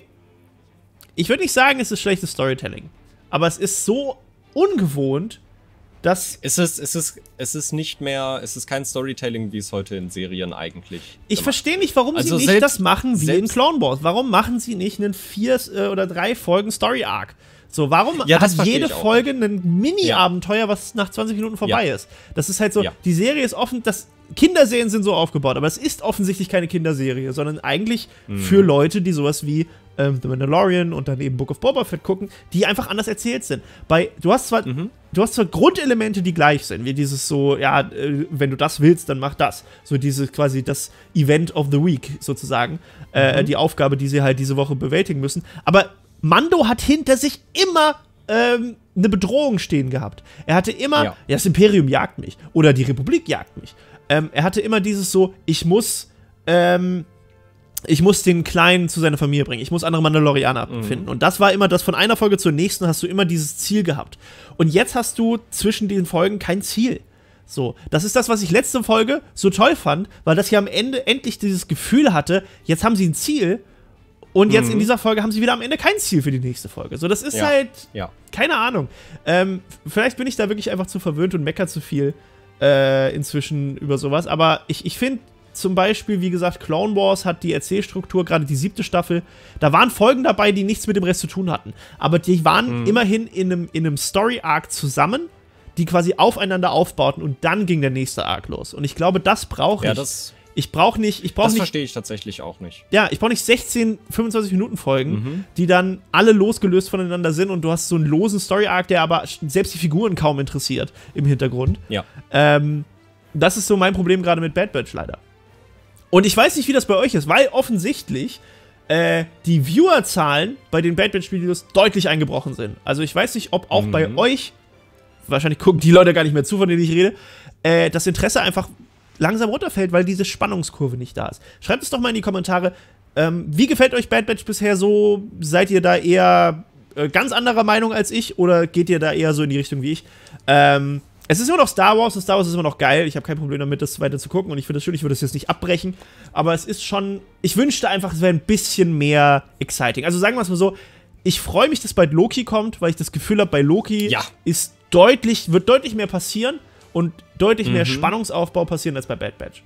Ich würde nicht sagen, es ist schlechtes Storytelling. Aber es ist so ungewohnt, dass. Es ist, es ist, es ist nicht mehr, es ist kein Storytelling, wie es heute in Serien eigentlich Ich gemacht verstehe nicht, warum Also sie nicht selbst- das machen wie in selbst- Clone Wars. Warum machen sie nicht einen vier äh, oder drei Folgen Story Arc? So, warum Ja, das hat verstehe jede ich auch Folge ein Mini-Abenteuer, was nach zwanzig Minuten vorbei Ja. ist? Das ist halt so, Ja. die Serie ist offen, das Kinderserien sind so aufgebaut, aber es ist offensichtlich keine Kinderserie, sondern eigentlich Mhm. für Leute, die sowas wie ähm, The Mandalorian und dann eben Book of Boba Fett gucken, die einfach anders erzählt sind. Bei, du hast zwar, Mhm. du hast zwar Grundelemente, die gleich sind, wie dieses so, ja, äh, wenn du das willst, dann mach das. So dieses quasi das Event of the Week sozusagen, äh, die Aufgabe, die sie halt diese Woche bewältigen müssen. Aber Mando hat hinter sich immer ähm, eine Bedrohung stehen gehabt. Er hatte immer, ja. Ja. das Imperium jagt mich oder die Republik jagt mich. Ähm, er hatte immer dieses so, ich muss, ähm, ich muss den Kleinen zu seiner Familie bringen. Ich muss andere Mandalorianer Mhm. finden. Und das war immer das, von einer Folge zur nächsten hast du immer dieses Ziel gehabt. Und jetzt hast du zwischen den Folgen kein Ziel. So, das ist das, was ich letzte Folge so toll fand, weil das hier am Ende endlich dieses Gefühl hatte, jetzt haben sie ein Ziel und jetzt Mhm. in dieser Folge haben sie wieder am Ende kein Ziel für die nächste Folge. So, das ist Ja. halt, Ja. keine Ahnung. Ähm, vielleicht bin ich da wirklich einfach zu verwöhnt und mecker zu viel äh, inzwischen über sowas. Aber ich, ich finde zum Beispiel, wie gesagt, Clone Wars hat die Erzählstruktur, gerade die siebte Staffel, da waren Folgen dabei, die nichts mit dem Rest zu tun hatten. Aber die waren Mhm. immerhin in einem, in einem Story-Arc zusammen, die quasi aufeinander aufbauten und dann ging der nächste Arc los. Und ich glaube, das brauche Ja, ich. das, Ich brauche nicht, ich brauche das nicht verstehe ich tatsächlich auch nicht. ja, ich brauche nicht sechzehn, fünfundzwanzig Minuten Folgen, Mhm. die dann alle losgelöst voneinander sind und du hast so einen losen Story-Arc, der aber selbst die Figuren kaum interessiert im Hintergrund. Ja. Ähm, das ist so mein Problem gerade mit Bad Batch leider. Und ich weiß nicht, wie das bei euch ist, weil offensichtlich äh, die Viewerzahlen bei den Bad Batch-Videos deutlich eingebrochen sind. Also ich weiß nicht, ob auch Mhm. bei euch, wahrscheinlich gucken die Leute gar nicht mehr zu, von denen ich rede, äh, das Interesse einfach langsam runterfällt, weil diese Spannungskurve nicht da ist. Schreibt es doch mal in die Kommentare, ähm, wie gefällt euch Bad Batch bisher so? Seid ihr da eher äh, ganz anderer Meinung als ich oder geht ihr da eher so in die Richtung wie ich? Ähm, es ist immer noch Star Wars und Star Wars ist immer noch geil. Ich habe kein Problem damit, das weiter zu gucken und ich finde das schön, ich würde das jetzt nicht abbrechen, aber es ist schon, ich wünschte einfach, es wäre ein bisschen mehr exciting. Also sagen wir es mal so, ich freue mich, dass bald Loki kommt, weil ich das Gefühl habe, bei Loki Ja. ist deutlich, wird deutlich mehr passieren und deutlich mehr Mhm. Spannungsaufbau passieren als bei Bad Batch.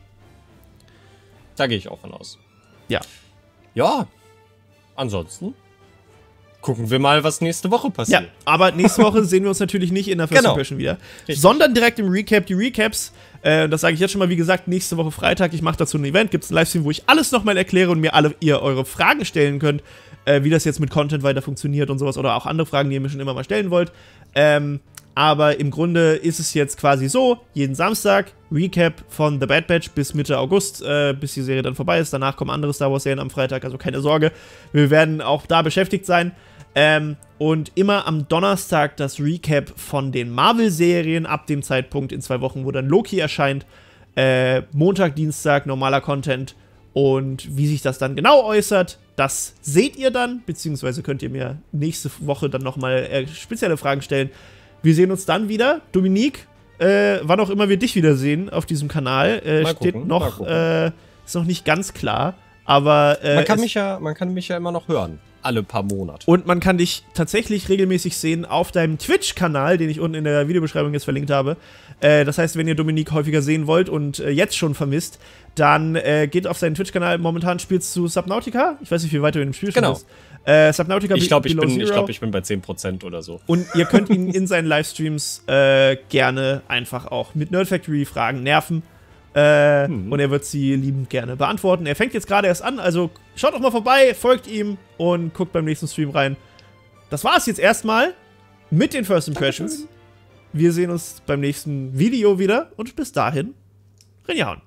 Da gehe ich auch von aus. Ja. Ja. Ansonsten gucken wir mal, was nächste Woche passiert. Ja, aber nächste Woche sehen wir uns natürlich nicht in der First Genau. Impression wieder, Richtig. sondern direkt im Recap. Die Recaps, äh, das sage ich jetzt schon mal, wie gesagt, nächste Woche Freitag, ich mache dazu ein Event, gibt es einen Livestream, wo ich alles nochmal erkläre und mir alle ihr eure Fragen stellen könnt, äh, wie das jetzt mit Content weiter funktioniert und sowas oder auch andere Fragen, die ihr mir schon immer mal stellen wollt. Ähm, aber im Grunde ist es jetzt quasi so, jeden Samstag Recap von The Bad Batch bis Mitte August, äh, bis die Serie dann vorbei ist. Danach kommen andere Star Wars Serien am Freitag, also keine Sorge, wir werden auch da beschäftigt sein. Ähm, und immer am Donnerstag das Recap von den Marvel-Serien ab dem Zeitpunkt in zwei Wochen, wo dann Loki erscheint. Äh, Montag, Dienstag normaler Content. Und wie sich das dann genau äußert, das seht ihr dann, beziehungsweise könnt ihr mir nächste Woche dann nochmal äh, spezielle Fragen stellen. Wir sehen uns dann wieder. Dominique, äh, wann auch immer wir dich wiedersehen auf diesem Kanal, äh, Mal steht gucken, noch, mal gucken. äh, ist noch nicht ganz klar. Aber äh, Man kann, es- mich ja, man kann mich ja immer noch hören. Alle paar Monate. Und man kann dich tatsächlich regelmäßig sehen auf deinem Twitch-Kanal, den ich unten in der Videobeschreibung jetzt verlinkt habe. Äh, das heißt, wenn ihr Dominique häufiger sehen wollt und äh, jetzt schon vermisst, dann äh, geht auf seinen Twitch-Kanal. Momentan spielst du Subnautica. Ich weiß nicht, wie weit du in dem Spiel Genau. schon bist. Äh, Subnautica Ich glaube, ich, Below bin- ich, Zero. glaub, ich bin bei zehn Prozent oder so. Und ihr könnt ihn in seinen Livestreams äh, gerne einfach auch mit Nerd Factory Fragen nerven. Äh, mhm. Und er wird sie liebend gerne beantworten. Er fängt jetzt gerade erst an, also schaut doch mal vorbei, folgt ihm und guckt beim nächsten Stream rein. Das war's jetzt erstmal mit den First Impressions. Wir sehen uns beim nächsten Video wieder und bis dahin, reingehauen.